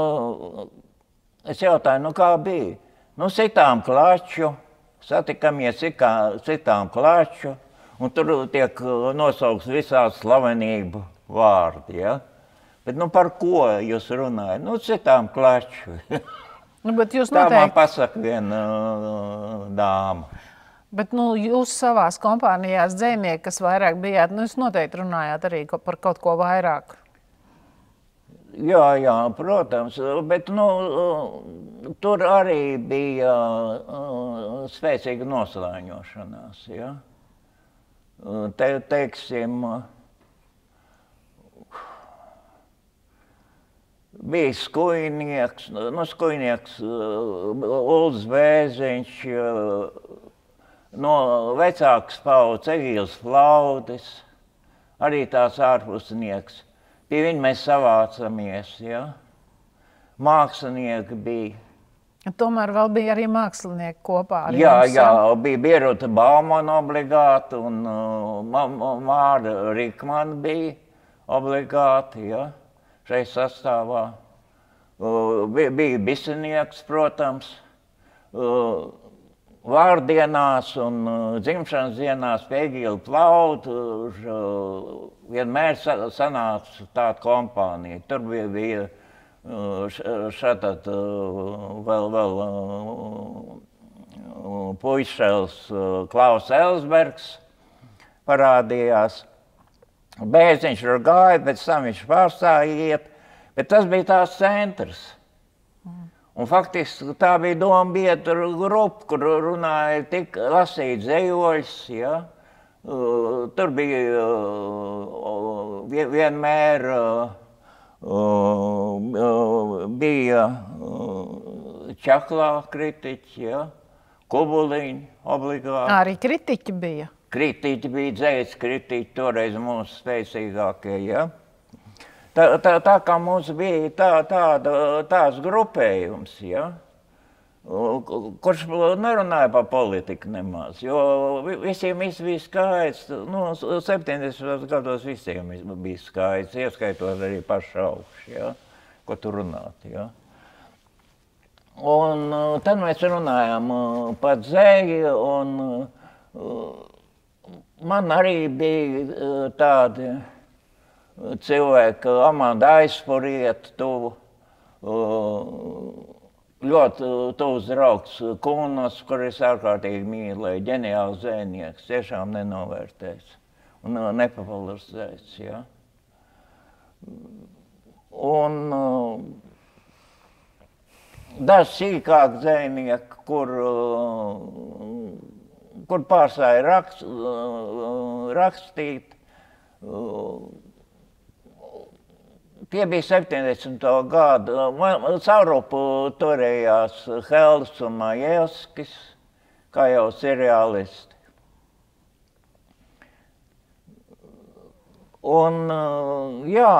es jautāju, nu kā bija? Nu sitām klaču, satikamies sitām klaču, un tur tiek nosaukts visādi slavenību vārdi, ja? Bet nu par ko jūs runājat? Nu sitām klaču. Nu, bet jūs Tā noteikti... man pasaka viena dāma. Bet nu, jūs savās kompānijās dzejnieki, kas vairāk bijāt, nu jūs noteikti runājāt arī par kaut ko vairāk. Jā, protams, bet nu, tur arī bija spēcīga noslēņošanās, ja? Teiksim, bija skujnieks, Uldis Bēziņš, no vecākas paudzes Egīls Plaudis, arī tās ārpusnieks. Pie viņa mēs savācamies, ja? Mākslinieki bija. Tomēr vēl bija arī mākslinieki kopā ar jums. Jā, bija Bieruta Baumana obligāti un Māra Rikmana bija obligāti, ja? Šeit sastāvā. Bija Bisinieks, protams. Vārdienās un dzimšanas dienās pie Egīla Plauda vienmēr sanāca tāda kompānija. Tur bija šatad vēl puišels Klaus Elsbergs parādījās. Bēziņš tur gāja, pēc tam viņš pārstāja iet, bet tas bija tās centrs. Un faktiski tā bija doma biedru grupa, kur runāja tik lasīt zejoļus, ja? Tur bija vienmēr bija Čaklā kritiķi, ja? Kubuliņi obligāti. Arī kritiķi bija? Kritiķi bija, dzējas kritiķi, toreiz mūsu spēcīgākie, ja? Tā kā mums bija tās grupējums, ja? Kurš nerunāja par politiku nemaz, jo visiem bija skaidrs, nu, 70. gados visiem bija skaidrs, ieskaitot arī pašu augšu, ja? Ko tu runāt, ja? Un tad mēs runājām par dzēju, un man arī bija tādi cilvēki, Amanda Aizpurieta tuvu, ļoti tuvs draugs Kunas, kur es ārkārtīgi mīlēju, ģeniāls dzejnieks, tiešām nenovērtēts un nepopularizēts, ja? Un daži sīkāk dzejnieki, kur pārstāja rakstīt, tie bija 70. gadu. Saurupu turējās Hells un Majevskis, kā jau seriālisti. Un, jā,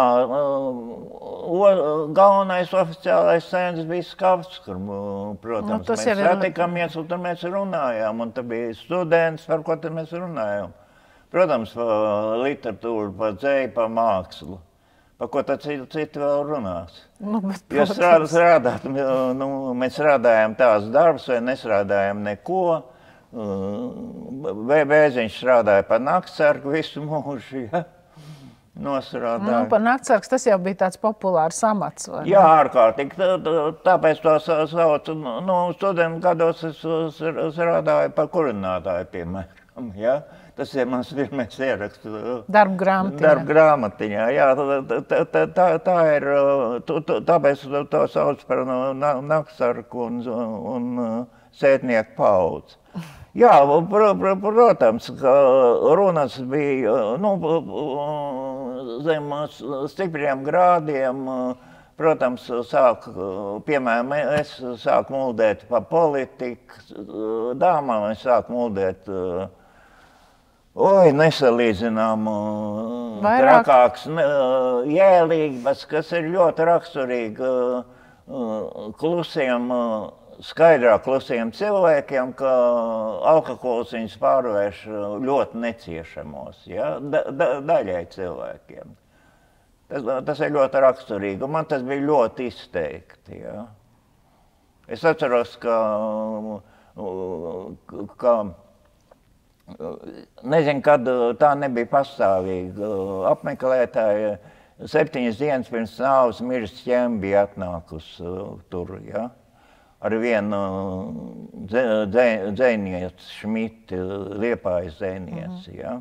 galvenais oficiālais sēns bija skavs, kur, protams, mēs satikāmies, un tur mēs runājām, un tur bija students, par ko tur mēs runājām. Protams, par literatūru, par dzēju, par mākslu. Par ko tad citi vēl runās? Jo strādāt, mēs strādājām tās darbs, vai nesstrādājām neko. Bēziņš strādāja par naktsargu visu mūžu, ja? Nostrādāja. Par naktsargs tas jau bija tāds populārs amats, vai ne? Jā, ārkārtīgi. Tāpēc to sauc, studentu gados es strādāju par kurinātāju, piemēram, ja? Tas ir mans pirmais ieraksts. Darba grāmatiņā, jā. Tā ir, tāpēc to sauc par naktsargu un sētnieku paudzi. Jā, protams, ka runas bija, zem stipriem grādiem, protams, piemēram, es sāku muldēt par politiku, dāmām es sāku muldēt, nesalīdzinām trakāks jēlības, kas ir ļoti raksturīgi klusiem, skaidrāk klusiem cilvēkiem, ka alkohols viņus pārvērš ļoti neciešamos, ja? Daļai cilvēkiem. Tas ir ļoti raksturīgi, un man tas bija ļoti izteikti. Ja? Es atceros, ka nezinu, kad tā nebija pastāvīga apmeklētāja. 7 dienas pirms nāves miris ķēma bija atnākusi tur, ja? Ar vienu dzejnieci, Šmiti, Liepājas dzejnieci, ja?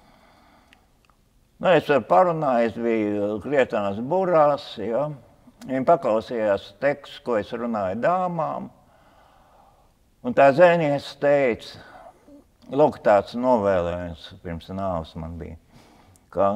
Es parunāju, es biju Krietās burās, ja? Viņi paklausījās tekstu, ko es runāju dāmām, un tā dzejniece teica, lūk, tāds novēlējums pirms nāves man bija, ka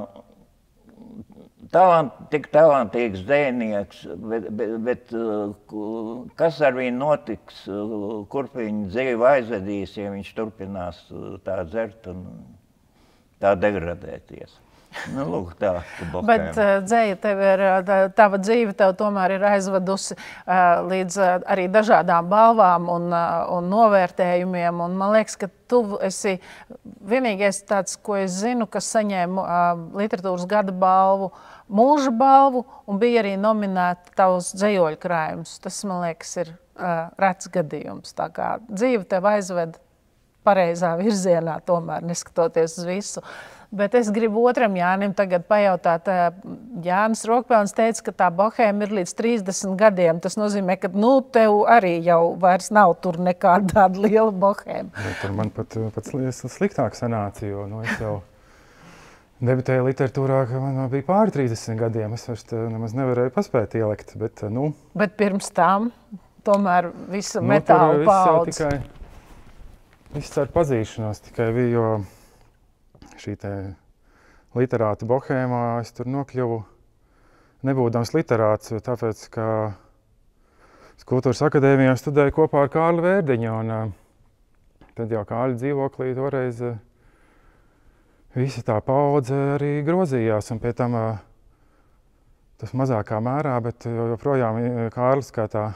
tik talantīgs dzejnieks, bet kas ar viņu notiks, kurp viņa dzīvi aizvedīs, ja viņš turpinās tā dzert un tā degradēties. Lūk, tā. Bet dzēja tev ir, tava dzīve tev tomēr ir aizvedusi līdz arī dažādām balvām un novērtējumiem, un man liekas, ka tu esi vienīgais tāds, ko es zinu, kas saņēma literatūras gada balvu, mūža balvu, un bija arī nominēta tavs dzejoļu krājums. Tas, man liekas, ir rets gadījums. Tā kā dzīve tev aizved pareizā virzienā tomēr, neskatoties uz visu. Bet es gribu otram Jānim tagad pajautāt. Jānis Rokpelns teica, ka tā bohēma ir līdz 30 gadiem. Tas nozīmē, ka tev arī jau vairs nav tur nekāda tāda liela bohēma. Tur man pat sliktāk sanāca, jo es jau debitēju literatūrā, ka man bija pāri 30 gadiem. Es vairs nemaz nevarēju paspēt ielikt. Bet pirms tam tomēr visa metāla paudze. Viss ar pazīšanos tikai bija, jo šī te literāta bohēmā es tur nokļuvu nebūdams literāts, tāpēc, ka Kultūras akadēmijā studēju kopā ar Kārli Vērdiņu, un tad jau Kārļa dzīvoklī toreiz visa tā paudze arī grozījās, un pie tam tas mazākā mērā, bet joprojām Kārlis kā tā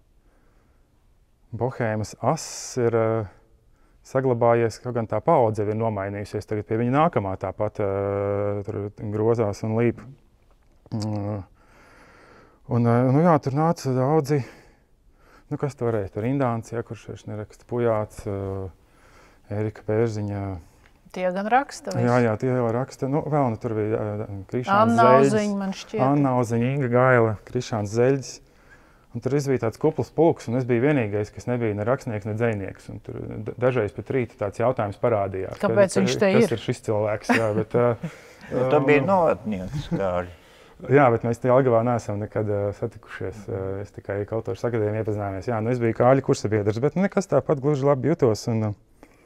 bohēmas ass ir saglabājies, kaut gan tā paudze ir nomainījusies. Tagad pie viņa nākamā tāpat tur grozās un līp. Jā, tur nāca daudzi, kas toreiz tur Indāns, kurš vairs neraksta, Pujāts, Erika Pērziņa. Tie gan raksta visu. Jā, tie jau raksta. Vēl tur bija Krišāns Annauziņa, man šķiet. Annauziņa, Inga Gaila, Krišāns Zeļģis. Un tur bija tāds kupls pulks, un es biju vienīgais, kas nebija ne rakstnieks, ne dzejnieks. Un tur dažreiz pat rīta tāds jautājums parādījās. Kāpēc viņš te ir? Kas ir šis cilvēks? Jā, bet, tu biji novatnieks, Kārļ. Jā, bet mēs te Jelgavā neesam nekad satikušies. Es tikai Kultūras akadēmijā iepazinājāmies. Jā, es biju Kārļa kursabiedrs, bet nekas tāpat gluži labi jutos. Un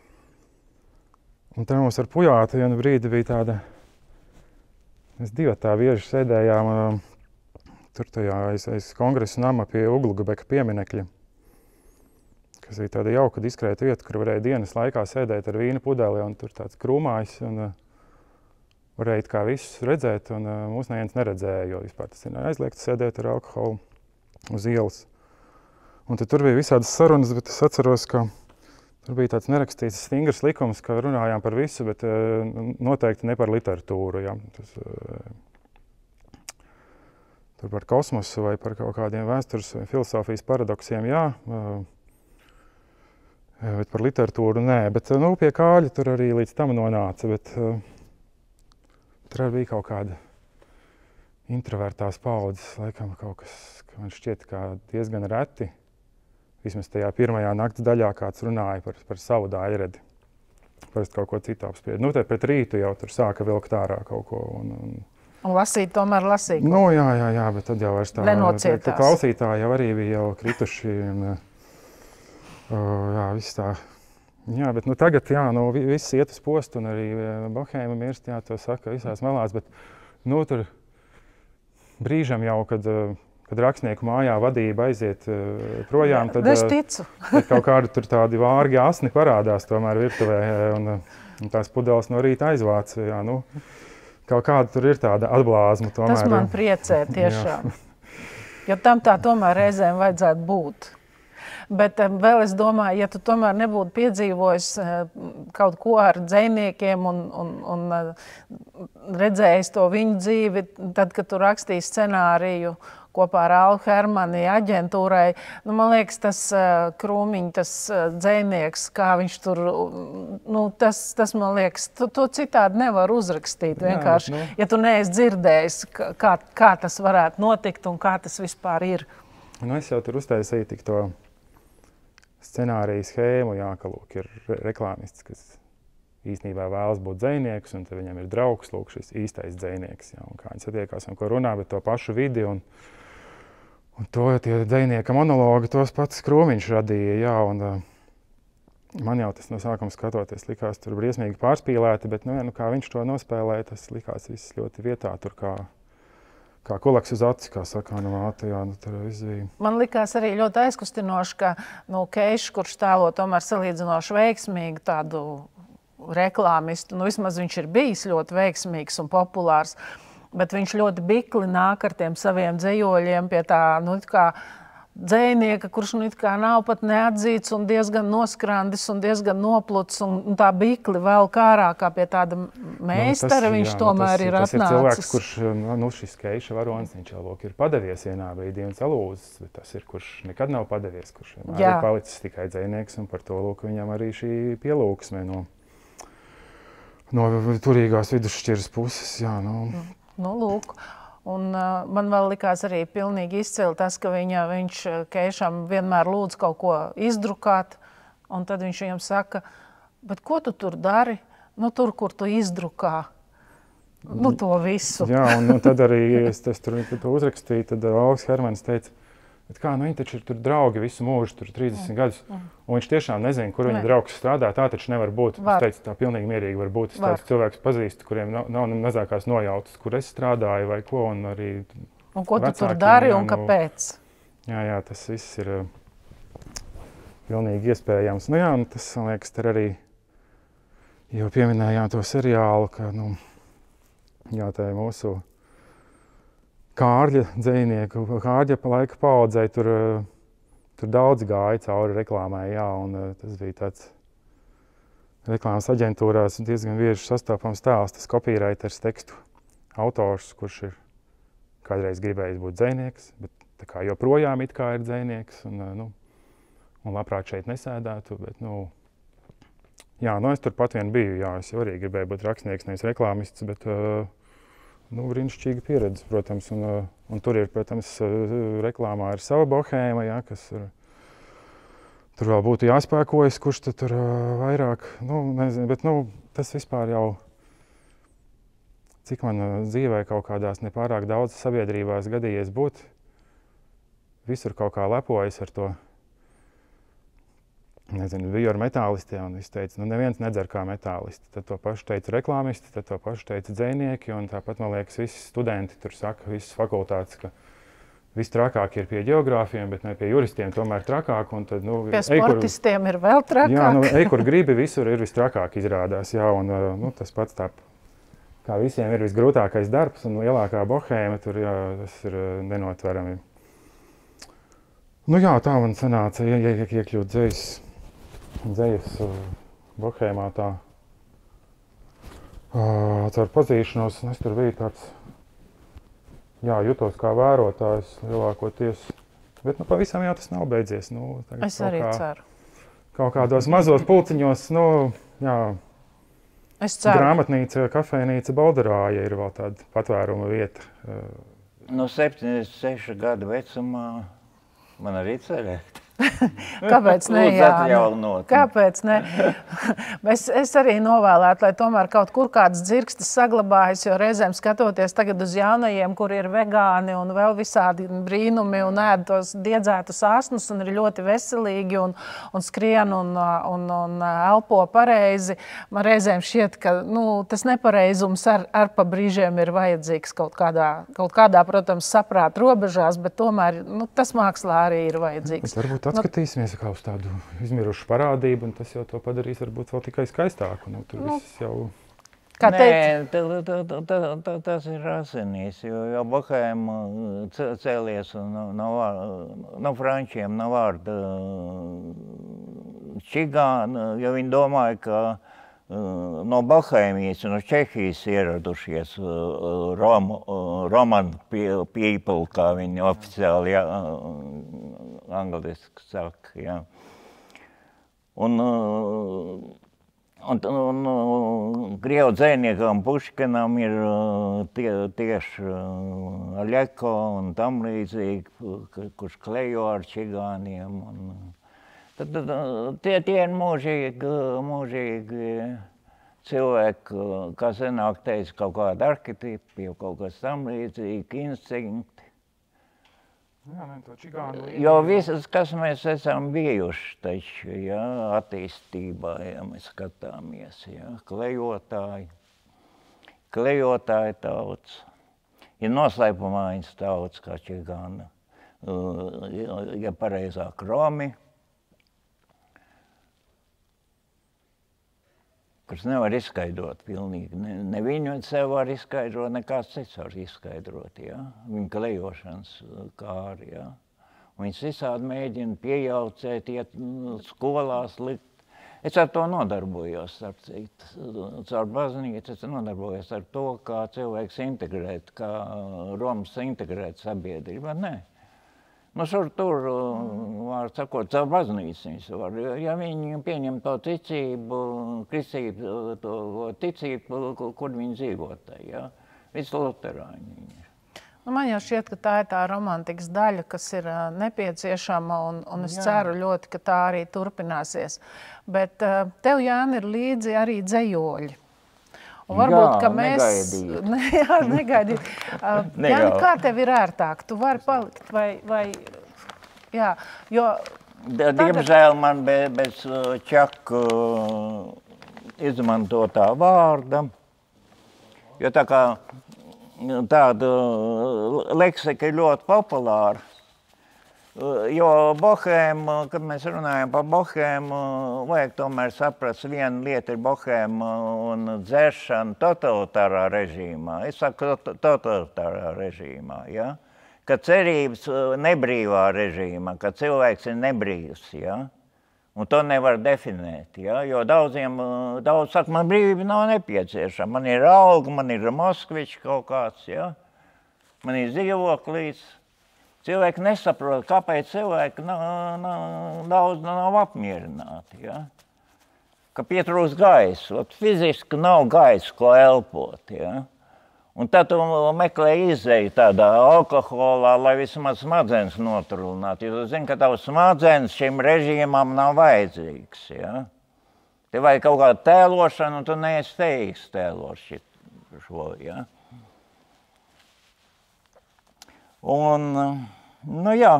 te mums ar Pujātu vienu brīdi bija tāda, mēs divatā vieži sēdējām tur tajā aiz Kongresa nama pie Uglugabeka pieminekļa, kas bija tāda jauka, diskrēta vieta, kur varēja dienas laikā sēdēt ar vīna pudeli un tur tāds krūmājs. varēja kā visus redzēt, un mūs neviens neredzēja, jo vispār tas ir aizliegts sēdēt ar alkoholu uz ielas. Un tad tur bija visādas sarunas, bet es atceros, ka tur bija tāds nerakstīts stingrs likums, ka runājām par visu, bet noteikti ne par literatūru. Ja. Tur par kosmosu vai par kaut kādiem vēstures vai filosofijas paradoksiem, jā. Bet par literatūru nē. Bet pie Kāļa tur arī līdz tam nonāca. Bet tur arī bija kaut kāda introvertās paudzes, laikam kaut kas, ka man šķiet kā diezgan reti. Vismaz tajā pirmajā nakts daļā kāds runāja par savu daļredi. Parasti kaut ko citu apspried. Te pret rītu jau tur sāka vilkt ārā kaut ko. Un lasīt tomēr lasīt. Jā, bet tad jau vairs tā klausītāji jau arī bija jau krituši. Viss tā. Jā, bet tagad, viss iet uz postu un arī Bohēma mirst, to saka visās malās, bet tur brīžam jau, kad rakstnieku mājā vadība aiziet projām, tad kaut kādi tur tādi vārgi asni parādās tomēr virtuvē un tās pudeles no rīta aizvāc, kaut kāda tur ir tāda atblāzma tomēr. Tas man priecē tiešām, jo tam tā tomēr reizēm vajadzētu būt. Bet vēl es domāju, ja tu tomēr nebūtu piedzīvojis kaut ko ar dzejniekiem un redzējis to viņu dzīvi, tad, kad tu rakstīji scenāriju kopā ar Alvu Hermani aģentūrai, man liekas, tas Krūmiņš, tas dzejnieks, kā viņš tur, tas man liekas, to citādi nevar uzrakstīt vienkārši, ja tu neesi dzirdējis, kā tas varētu notikt un kā tas vispār ir. Es jau tur uztaisīju tik to scenāriju schēmu, ka lūk, ir reklāmists, kas īstenībā vēlas būt dzejnieks, un tad viņam ir draugs, lūk, šis īstais dzejnieks, un kā viņi satiekās un ko runā, bet to pašu vidi un to tie dzejnieka monologi, tos pats Krūmiņš radīja, un man jau tas no sākuma skatoties likās tur briesmīgi pārspīlēti, bet kā viņš to nospēlēja, tas likās viss ļoti vietā, tur kā kulaks uz acis, kā saka māte, tur viss bija. Man likās arī ļoti aizkustinoši, ka Keišs, kurš tēlo tomēr salīdzinoši veiksmīgu tādu reklāmistu, vismaz viņš ir bijis ļoti veiksmīgs un populārs, bet viņš ļoti bikli nāk ar tiem saviem dzejoļiem pie tā, kā dzejnieka, kurš nav pat neatzīts un diezgan noskrandis un diezgan nopluts un tā bikli vēl kārā kā pie tāda meistara viņš tomēr ir atnācis. Tas ir cilvēks, kurš šis Keiša varonis, viņš jau ir padevies vienā brīdī un salūzis, bet tas ir, kurš nekad nav padevies, kurš vienmēr ir palicis tikai dzejnieks un par to lūk viņam arī šī pielūgsme no turīgās vidusšķiras puses, lūk. Un man vēl likās arī pilnīgi izcili tas, ka viņš Keišam vienmēr lūdz kaut ko izdrukāt, un tad viņš viņam saka, bet ko tu tur dari? Tur, kur tu izdrukā. To visu. Jā, un tad arī es tur to uzrakstīju, tad Alvs Hermanis teica, bet kā, viņi taču ir tur draugi visu mūžu, tur 30 gadus, un viņš tiešām nezina, kur viņa draugs strādā, tā taču nevar būt. Es teicu, tā pilnīgi mierīgi var būt. Es tāds cilvēks pazīstu, kuriem nav mazākās nojautas, kur es strādāju vai ko, un arī un ko tu tur dari un kāpēc? Jā, tas viss ir pilnīgi iespējams. Un tas, man liekas, tur arī jau pieminējām to seriālu, ka, tā ir mūsu Kārļa dzejnieku, Kārļa laika paudzei, tur daudz gāja cauri reklāmai, un tas bija tāds reklāmas aģentūrās diezgan bieži sastopams tēls, tas copywriters, tekstu autors, kurš ir kādreiz gribējis būt dzejnieks, bet tā kā joprojām it kā ir dzejnieks, un labprāt šeit nesēdētu, bet, es tur pat vien biju, es jau arī gribēju būt rakstnieks, nevis reklāmists, bet brīnišķīga pieredze, protams, un tur ir, protams, reklāmā ir sava bohēma, kas tur vēl būtu jāspēkojas, kurš tur vairāk, nezinu, bet, tas vispār jau, cik man dzīvē kaut kādās nepārāk daudz sabiedrībās gadījies būt, visur kaut kā lepojas ar to, biju ar metālistiem, un es teicu, neviens nedzer kā metālisti. Tad to pašu teica reklāmisti, tad to pašu teica dzejnieki, un tāpat, man liekas, visi studenti tur saka, visas fakultātes, ka viss trakāk ir pie ģeogrāfiem, bet ne pie juristiem tomēr trakāk. Un tad, pie sportistiem ir vēl trakāk. Jā, kur gribi, visur ir vistrakāk izrādās, un tas pats tā kā visiem ir visgrūtākais darbs un lielākā bohēma, tur jā, tas ir nenotverami. Nu jā, tā man sanāca iekļūt dzejas bohēmā tā. Caur pazīšanos, es tur biju tāds, jā, jutos kā vērotājs lielākoties, bet nu pavisam jau tas nav beidzies. Nu, es arī ceru. Kaut kādos mazos pulciņos, nu, jā. Es ceru. Grāmatnīca, kafejnīca Balderāja ir vēl tāda patvēruma vieta. No 76 gadu vecumā man arī cerēt. Kāpēc ne? Kāpēc ne? Es arī novēlētu, lai tomēr kaut kur kāds dzirkstis saglabājas, jo reizēm skatoties tagad uz jaunajiem, kuri ir vegāni un vēl visādi brīnumi un ēd tos diedzētus asnus un ir ļoti veselīgi un skrien un elpo pareizi. Man reizēm šķiet, ka tas nepareizums ar pa brīžiem ir vajadzīgs kaut kādā, protams, saprāt robežās, bet tomēr tas mākslā arī ir vajadzīgs. Atskatīsimies kā uz tādu izmirušu parādību, un tas jau to padarīs varbūt vēl tikai skaistāku. Tu viss jau... Kā teikt? Nē, tas ir asinīs, jo bohēma cēlies no frančiem, no vārda čigāna, jo viņi domāja, ka no Bohēmijas, no Čehijas ieradušies Roman people, kā viņi oficiāli angliski saka. Ja. Un Krievu dzejniekam Puškinam ir tieši Aļeko un tam līdzīgi, kurš klejo ar čigāniem. Tie ir mūžīgi cilvēki, kā senāk teica, kaut kāda arhetipi, jau kaut kas tam līdzīgi, instinkti. Jo visas, kas mēs esam bijuši taču, ja, attīstībā, ja mēs skatāmies, ja, klejotāji tauts, ir noslēpumaiņas tauts, kā čigāna, ja pareizāk Romi, kurš nevar izskaidrot pilnīgi. Ne viņu sev var izskaidrot, nekāds cits var izskaidrot, ja? Viņa klejošanas kāri. Ja? Viņas visādi mēģina piejaucēt, iet skolās likt. Es ar to nodarbojos, caur baznīcu, es nodarbojos ar to, kā cilvēks integrēt, kā Romas integrēt sabiedrību. Nē. Šur tur, var sakot, caur baznīcu viņus var. Ja viņi pieņem to ticību, kristību, to ticību, kur viņi dzīvotai, ja? Visi luterāņi viņi ir. Man jau šķiet, ka tā ir tā romantikas daļa, kas ir nepieciešama, un es ceru ļoti, ka tā arī turpināsies. Bet tev, Jāni, ir līdzi arī dzejoļi. Un varbūt, ka mēs... Negaidīt. Jāni, kā tev ir ērtāk? Tu vari palikt vai... Jā, jo... Diemžēl man bez Čaka izmantotā vārda, jo tā kā tāda leksika ir ļoti populāra. Jo bohēma, kad mēs runājam par bohēmu, vajag tomēr saprast, viena lieta ir bohēma un dzeršana totalitārā režīmā. Es saku totalitārā režīmā, ja? Kad cerības nebrīvā režīmā, kad cilvēks ir nebrīvs, ja? Un to nevar definēt, ja? Jo daudz saka, man brīvība nav nepieciešama. Man ir alga, man ir Moskvičs kaut kāds, ja? Man ir dzīvoklīts. Cilvēki nesaprot, kāpēc cilvēki daudz nav apmierināti. Ja? Ka pietrūkst gaisa. Fiziski nav gaisa, ko elpot. Ja? Un tad tu meklē izēju tādā alkoholā, lai vismaz smadzenes notrulinātu. Jo tu zini, ka tavs smadzenes šim režīmam nav vajadzīgs. Ja? Te vajag kaut kādu tēlošanu, un tu neesi spējīgs tēlot šo. Ja? Un, jā,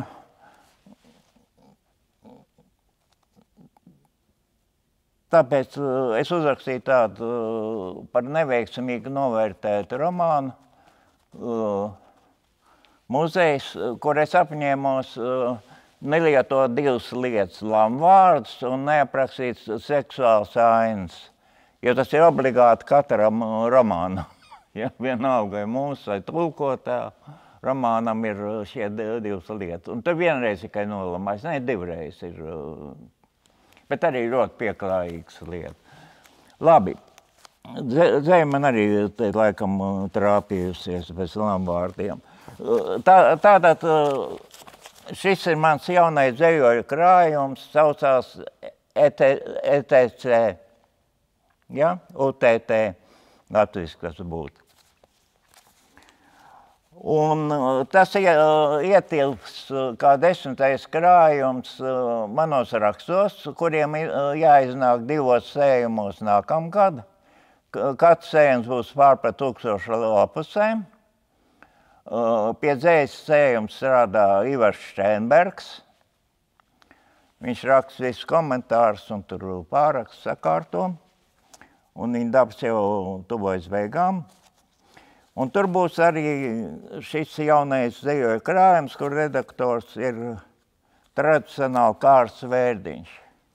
tāpēc es uzrakstīju tādu par neveiksmīgu novērtētu romānu Muzejs, kur es apņēmos nelietot divas lietas, lamvārdus un neaprakstīts seksuāls ainas, jo tas ir obligāti katram romānam. Ja, vienalga mūsu vai tulkotā, romānam ir šie divas lietas. Un tur vienreiz tikai nolamājis, ne, divreiz ir, bet arī ļoti pieklājīgs lieta. Labi, dzēja man arī te laikam trāpījusies bez lambvārdiem. Tātad šis ir mans jaunais dzējoļu krājums, saucās ETC, ja? UTT, latviski tas būtu. Un tas ietilps kā 10. krājums manos rakstos, kuriem jāiznāk 2 sējumos nākamgad. Katrs sējums būs pār par 1000 lapusēm. Pie dzējas sējums strādā Ivars Steinbergs. Viņš raksta visus komentārus un tur pārraksts sakārto. Un viņa darbs jau tuvojas beigām. Un tur būs arī šis jaunais dzējoļu krājums, kur redaktors ir tradicionāli Kārls Vērdiņš.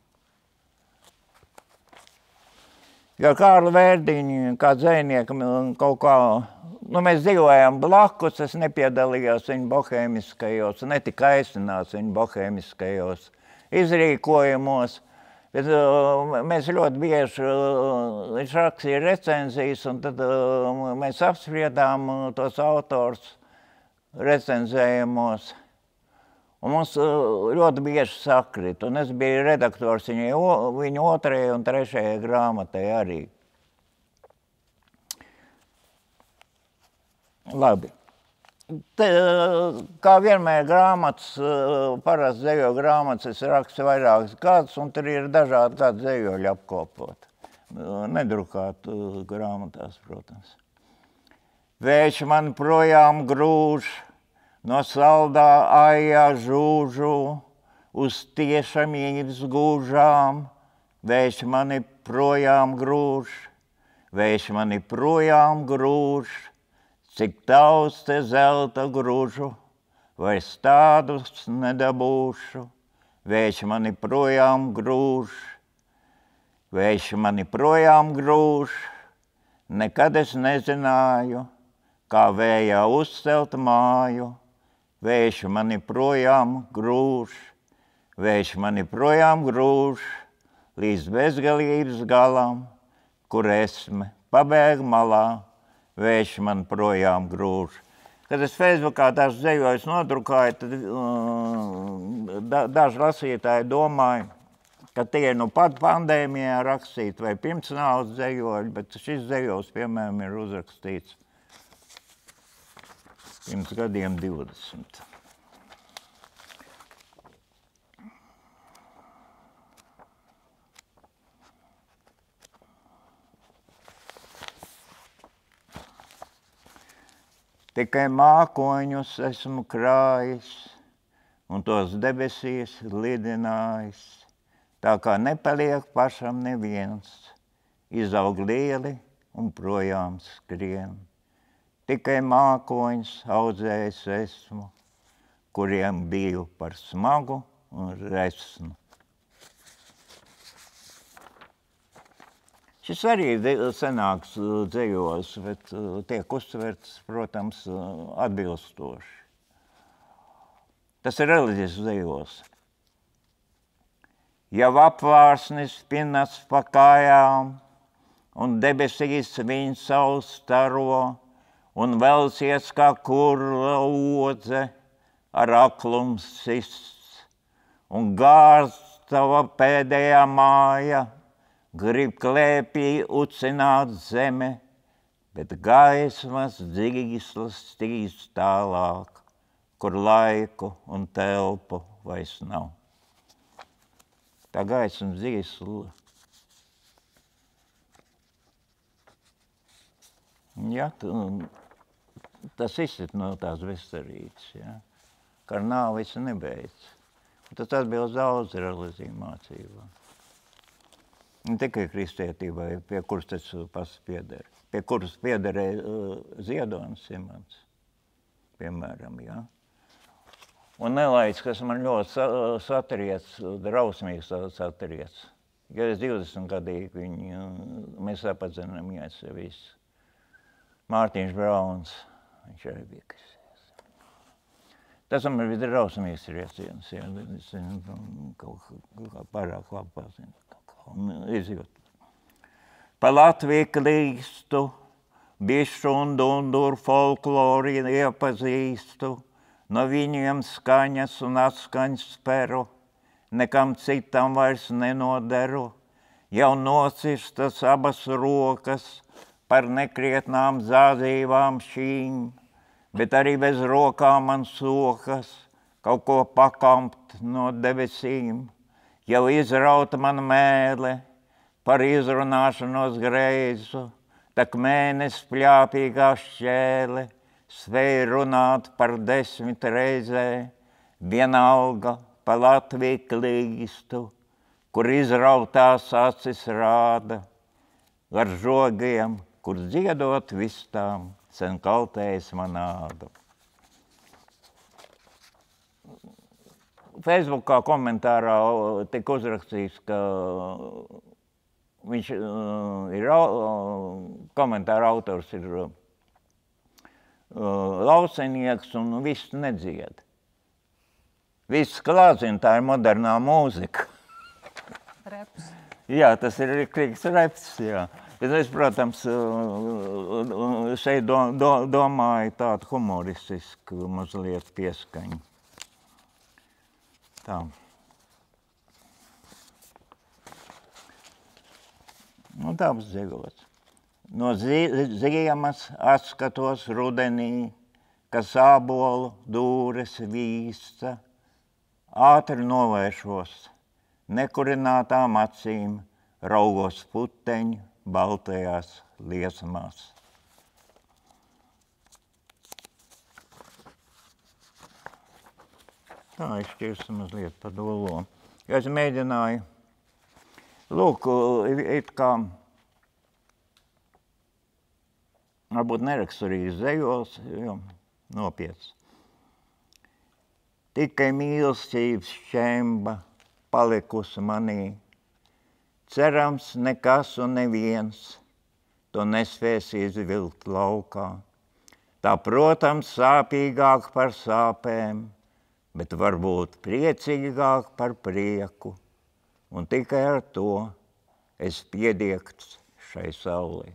Jo Kārli Vērdiņu kā dzējniekam kaut kā, mēs dzīvojām blakus, es nepiedalījos viņa bohēmiskajos, netika aicināts viņa bohēmiskajos izrīkojumos. Bet mēs ļoti bieži, viņš rakstīja recenzijas, un tad mēs apspriedām tos autors recenzējumos. Un mums ļoti bieži sakrit, un es biju redaktors viņa 2. un 3. grāmatai arī. Labi. Kā vienmēr grāmatas, parasti dzējoļu grāmatas, es rakstu vairākas gadus, un tur ir dažādi gadu dzējoļi apkopot. Nedrukāt grāmatās, protams. Vējš man projām grūž, no saldā aijā žūžu, uz tiešamības gūžām. Vējš mani projām grūž, vējš mani projām grūž, cik daudz te zelta gružu, vairs tādus nedabūšu. Vējš mani projām grūž, vējš mani projām grūž, nekad es nezināju, kā vējā uzcelt māju. Vējš mani projām grūž, vējš mani projām grūž, līdz bezgalības galam, kur esme pabēg malā. Vējš man projām grūž. Kad es Facebookā dažs dzējoļus nodrukāju, tad daži lasītāji domāja, ka tie ir nu pat pandēmijā rakstīt vai pirms nāves dzējoļi, bet šis dzējols, piemēram, ir uzrakstīts pirms gadiem 20. Tikai mākoņus esmu krājis un tos debesīs lidinājis, tā kā nepaliek pašam neviens, izaug lieli un projām skrien. Tikai mākoņus audzējis esmu, kuriem biju par smagu un resnu. Šis arī senāks dzējols, bet tiek uztverts, protams, atbilstoši. Tas ir reliģisks dzējols. Jau apvārsnis pinas pa kājām, un debesīs viņ saules staro, un velsies kā kurla odze ar aklum sists, un gāz tava pēdējā māja, grib klēpī ucināt zeme, bet gaismas dzīslas stīst tālāk, kur laiku un telpu vairs nav. Tā gaismas dzīsla. Ja, tas izsit no tās vestarītes, ja, ka ar nāvi visu nebeidz. Tas atbilst daudz reliģiju mācībām. Ne tikai kristietībai, pie kuras tas pats pieder. Pie kuras piederēja Ziedonis Simons, piemēram, ja. Un nelaids, kas man ļoti satriec, drausmīgi satriec. Ja es 20 gadīgi mēs apadzinamies visu. Mārtiņš Brauns, viņš arī bija kristietis. Tas man bija drausmīgs rieciens, ja, kaut kā pārāk labi pazinu, un izjūt. Pa Latviju klīstu, bišu un dunduru folklori iepazīstu, no viņiem skaņas un atskaņas speru, nekam citam vairs nenoderu, jau nocirstas abas rokas par nekrietnām zāzīvām šīm, bet arī bez rokām man sokas kaut ko pakamt no debesīm, jau izrauta man mēle par izrunāšanos greizu, tak mēnes pļāpīgā šķēle spēj runāt par 10 reizē, vienalga pa Latviju klīstu, kur izrautās acis rāda, ar žogiem, kur dziedot vistām, sen kaltējas man āda. Facebookā komentārā tika uzrakstīts, ka viņš ir, komentāra autors ir laucinieks un viss nedzied. Viss klāzina, tā ir modernā mūzika. Reps. Jā, tas ir rīklīgs reps, jā. Bet es, protams, šeit domāju tādu humoristisku mazliet pieskaņu. Tā. Nu, tāds dzīvots. No ziemas atskatos rudenī, kas ābolu dūres vīsta, ātri novēršos, nekurinātām acīm, raugos puteņu baltajās liesmās. Tā izšķirstu mazliet pa dolo. Ja es mēģināju, lūk, it kā, varbūt neraksturīgs zejols, jo nopietns. Tikai mīlestības šķemba palikusi manī. Cerams, nekas un neviens to nespēs izvilkt laukā. Tā, protams, sāpīgāk par sāpēm, bet varbūt priecīgāk par prieku. Un tikai ar to es piediegts šai saulē.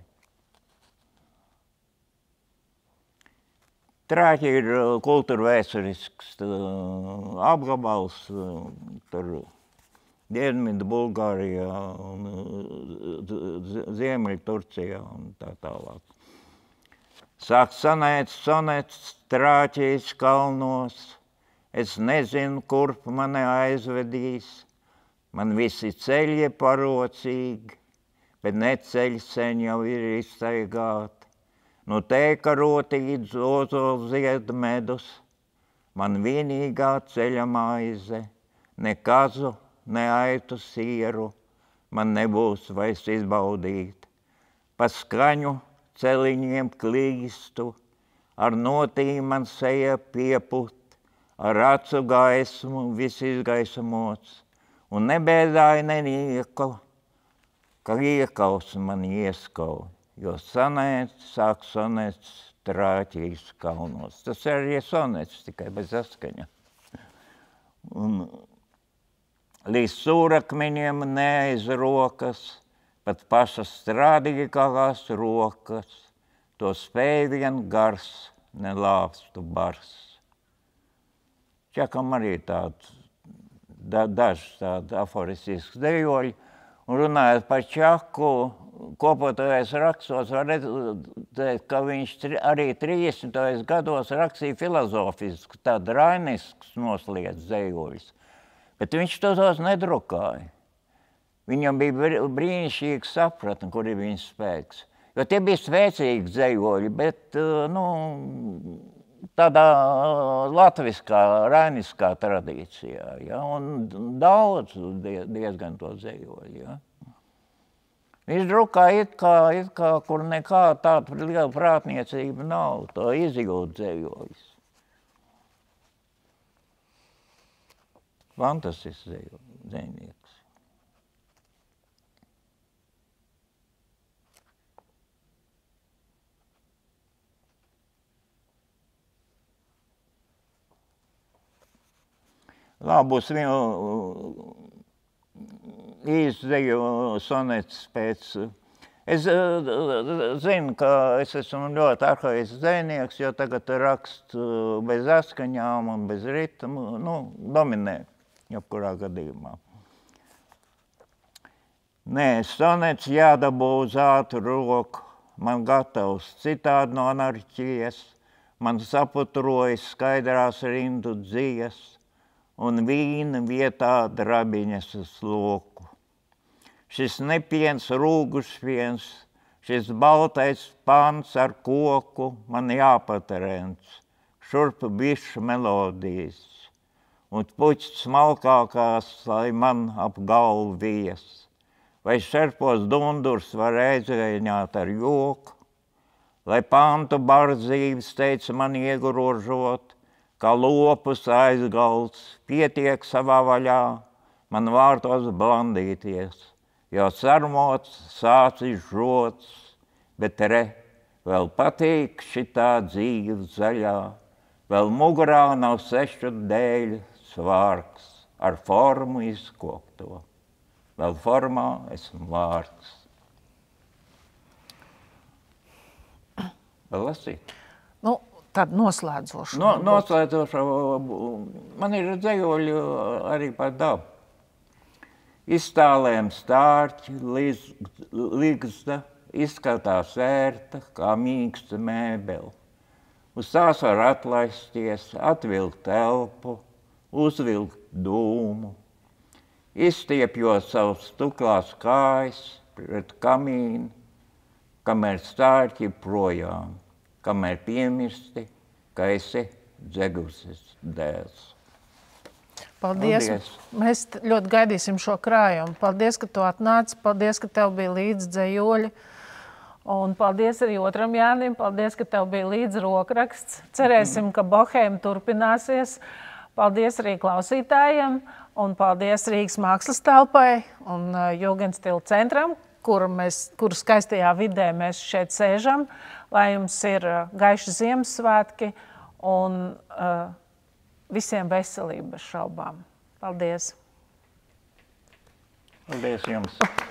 Trāķi ir kultūrvēsturisks apgabals, tur Dienvidu Bulgārijā un Ziemeļu Turcijā un tā tālāk. Sāk sanēt sonets Trāķijas kalnos, es nezinu, kurp mani aizvedīs, man visi ceļi parocīgi, bet neceļi sen jau ir izstaigāti. Nu tēka rotīgi ozols zied medus, man vienīgā ceļa maize, ne kazu, ne aitu sieru, man nebūs vairs izbaudīt. Pa skaņu celiņiem klīstu, ar notīm man seja pieput, ar acu gaismu viss izgaismots, un nebēdāja nenieko, ka iekaus man ieskauj. Jo sonēts sāk sonēts Trāķijas kalnos. Tas arī ir sonēts, tikai bez atskaņa. Un līdz sūrakmeņiem neaiz rokas, pat pašas strādīgākās rokas, to spēj vien gars, ne lāpstu bars. Čakam arī tāds, dažs tādi aforistisks dejoļi, un runājot par Čaku, kopotajais rakstos var redzēt, ka viņš arī 30. gados rakstīja filozofisku, tādu rainisks nosliedz dejoļus. Bet viņš tos nedrukāja. Viņam bija brīnišķīga sapratne, kur ir viņa spēks. Jo tie bija spēcīgi dejoļi, bet tādā latviskā, rainiskā tradīcijā. Ja? Un daudz diezgan to dejoļi. Ja? Viņš drukā it kā, kur nekā tāda liela prātniecība nav, to izjūt dejoļus. Fantastisks dzejnieks. Būs īsdeju sonets pēc... Es zinu, ka es esmu ļoti arhaisks dzejnieks, jo tagad rakstu bez askaņām un bez ritmu, dominē jebkurā gadījumā. Nē, sonets jādabū uz ātru roku, man gatavs citādi no anarķijas, man saputrojas skaidrās rindu dzijas un vīna vietā drabiņas uz loku. Šis nepiens rūgušviens, šis baltais pants ar koku, man jāpaterens, šurp bišu melodijas, un puķis smalkākās, lai man ap galvu vies, vai šerpos dundurs var aizgaiņāt ar joku, lai pantu bardzīves teica man iegurožot, kā lopus aizgalds, pietiek savā vaļā, man vārtos blandīties. Jo sarmots, sācis žots, bet vēl patīk šitā dzīve zaļā, vēl mugurā nav sešu dēļu svārks, ar formu izkopto, vēl formā esmu vārds. Vēl lasīt? Tad noslēdzošu. Noslēdzošu, man ir dzejoļi arī par dabu. Izstālēm stārķi, ligzda, izskatās ērta, kā mīksta mēbele. Uz tās var atlaisties, atvilkt elpu, uzvilkt dūmu. Izstiepjot savus tuklās kājas pret kamīnu, kamēr stārķi projām, kamēr piemirsti, ka esi dzegusis dēls. Paldies. Mēs ļoti gaidīsim šo krājumu. Paldies, ka tu atnāci. Paldies, ka tev bija līdz dzejoļi. Un paldies arī otram Jānim. Paldies, ka tev bija līdz rokraksts. Cerēsim, ka bohēma turpināsies. Paldies arī klausītājiem. Un paldies Rīgas mākslas telpai un Jugendstila centram, kuru skaistajā vidē mēs šeit sēžam. Lai jums ir gaiši Ziemassvētki un visiem veselību bez šaubām. Paldies! Paldies jums!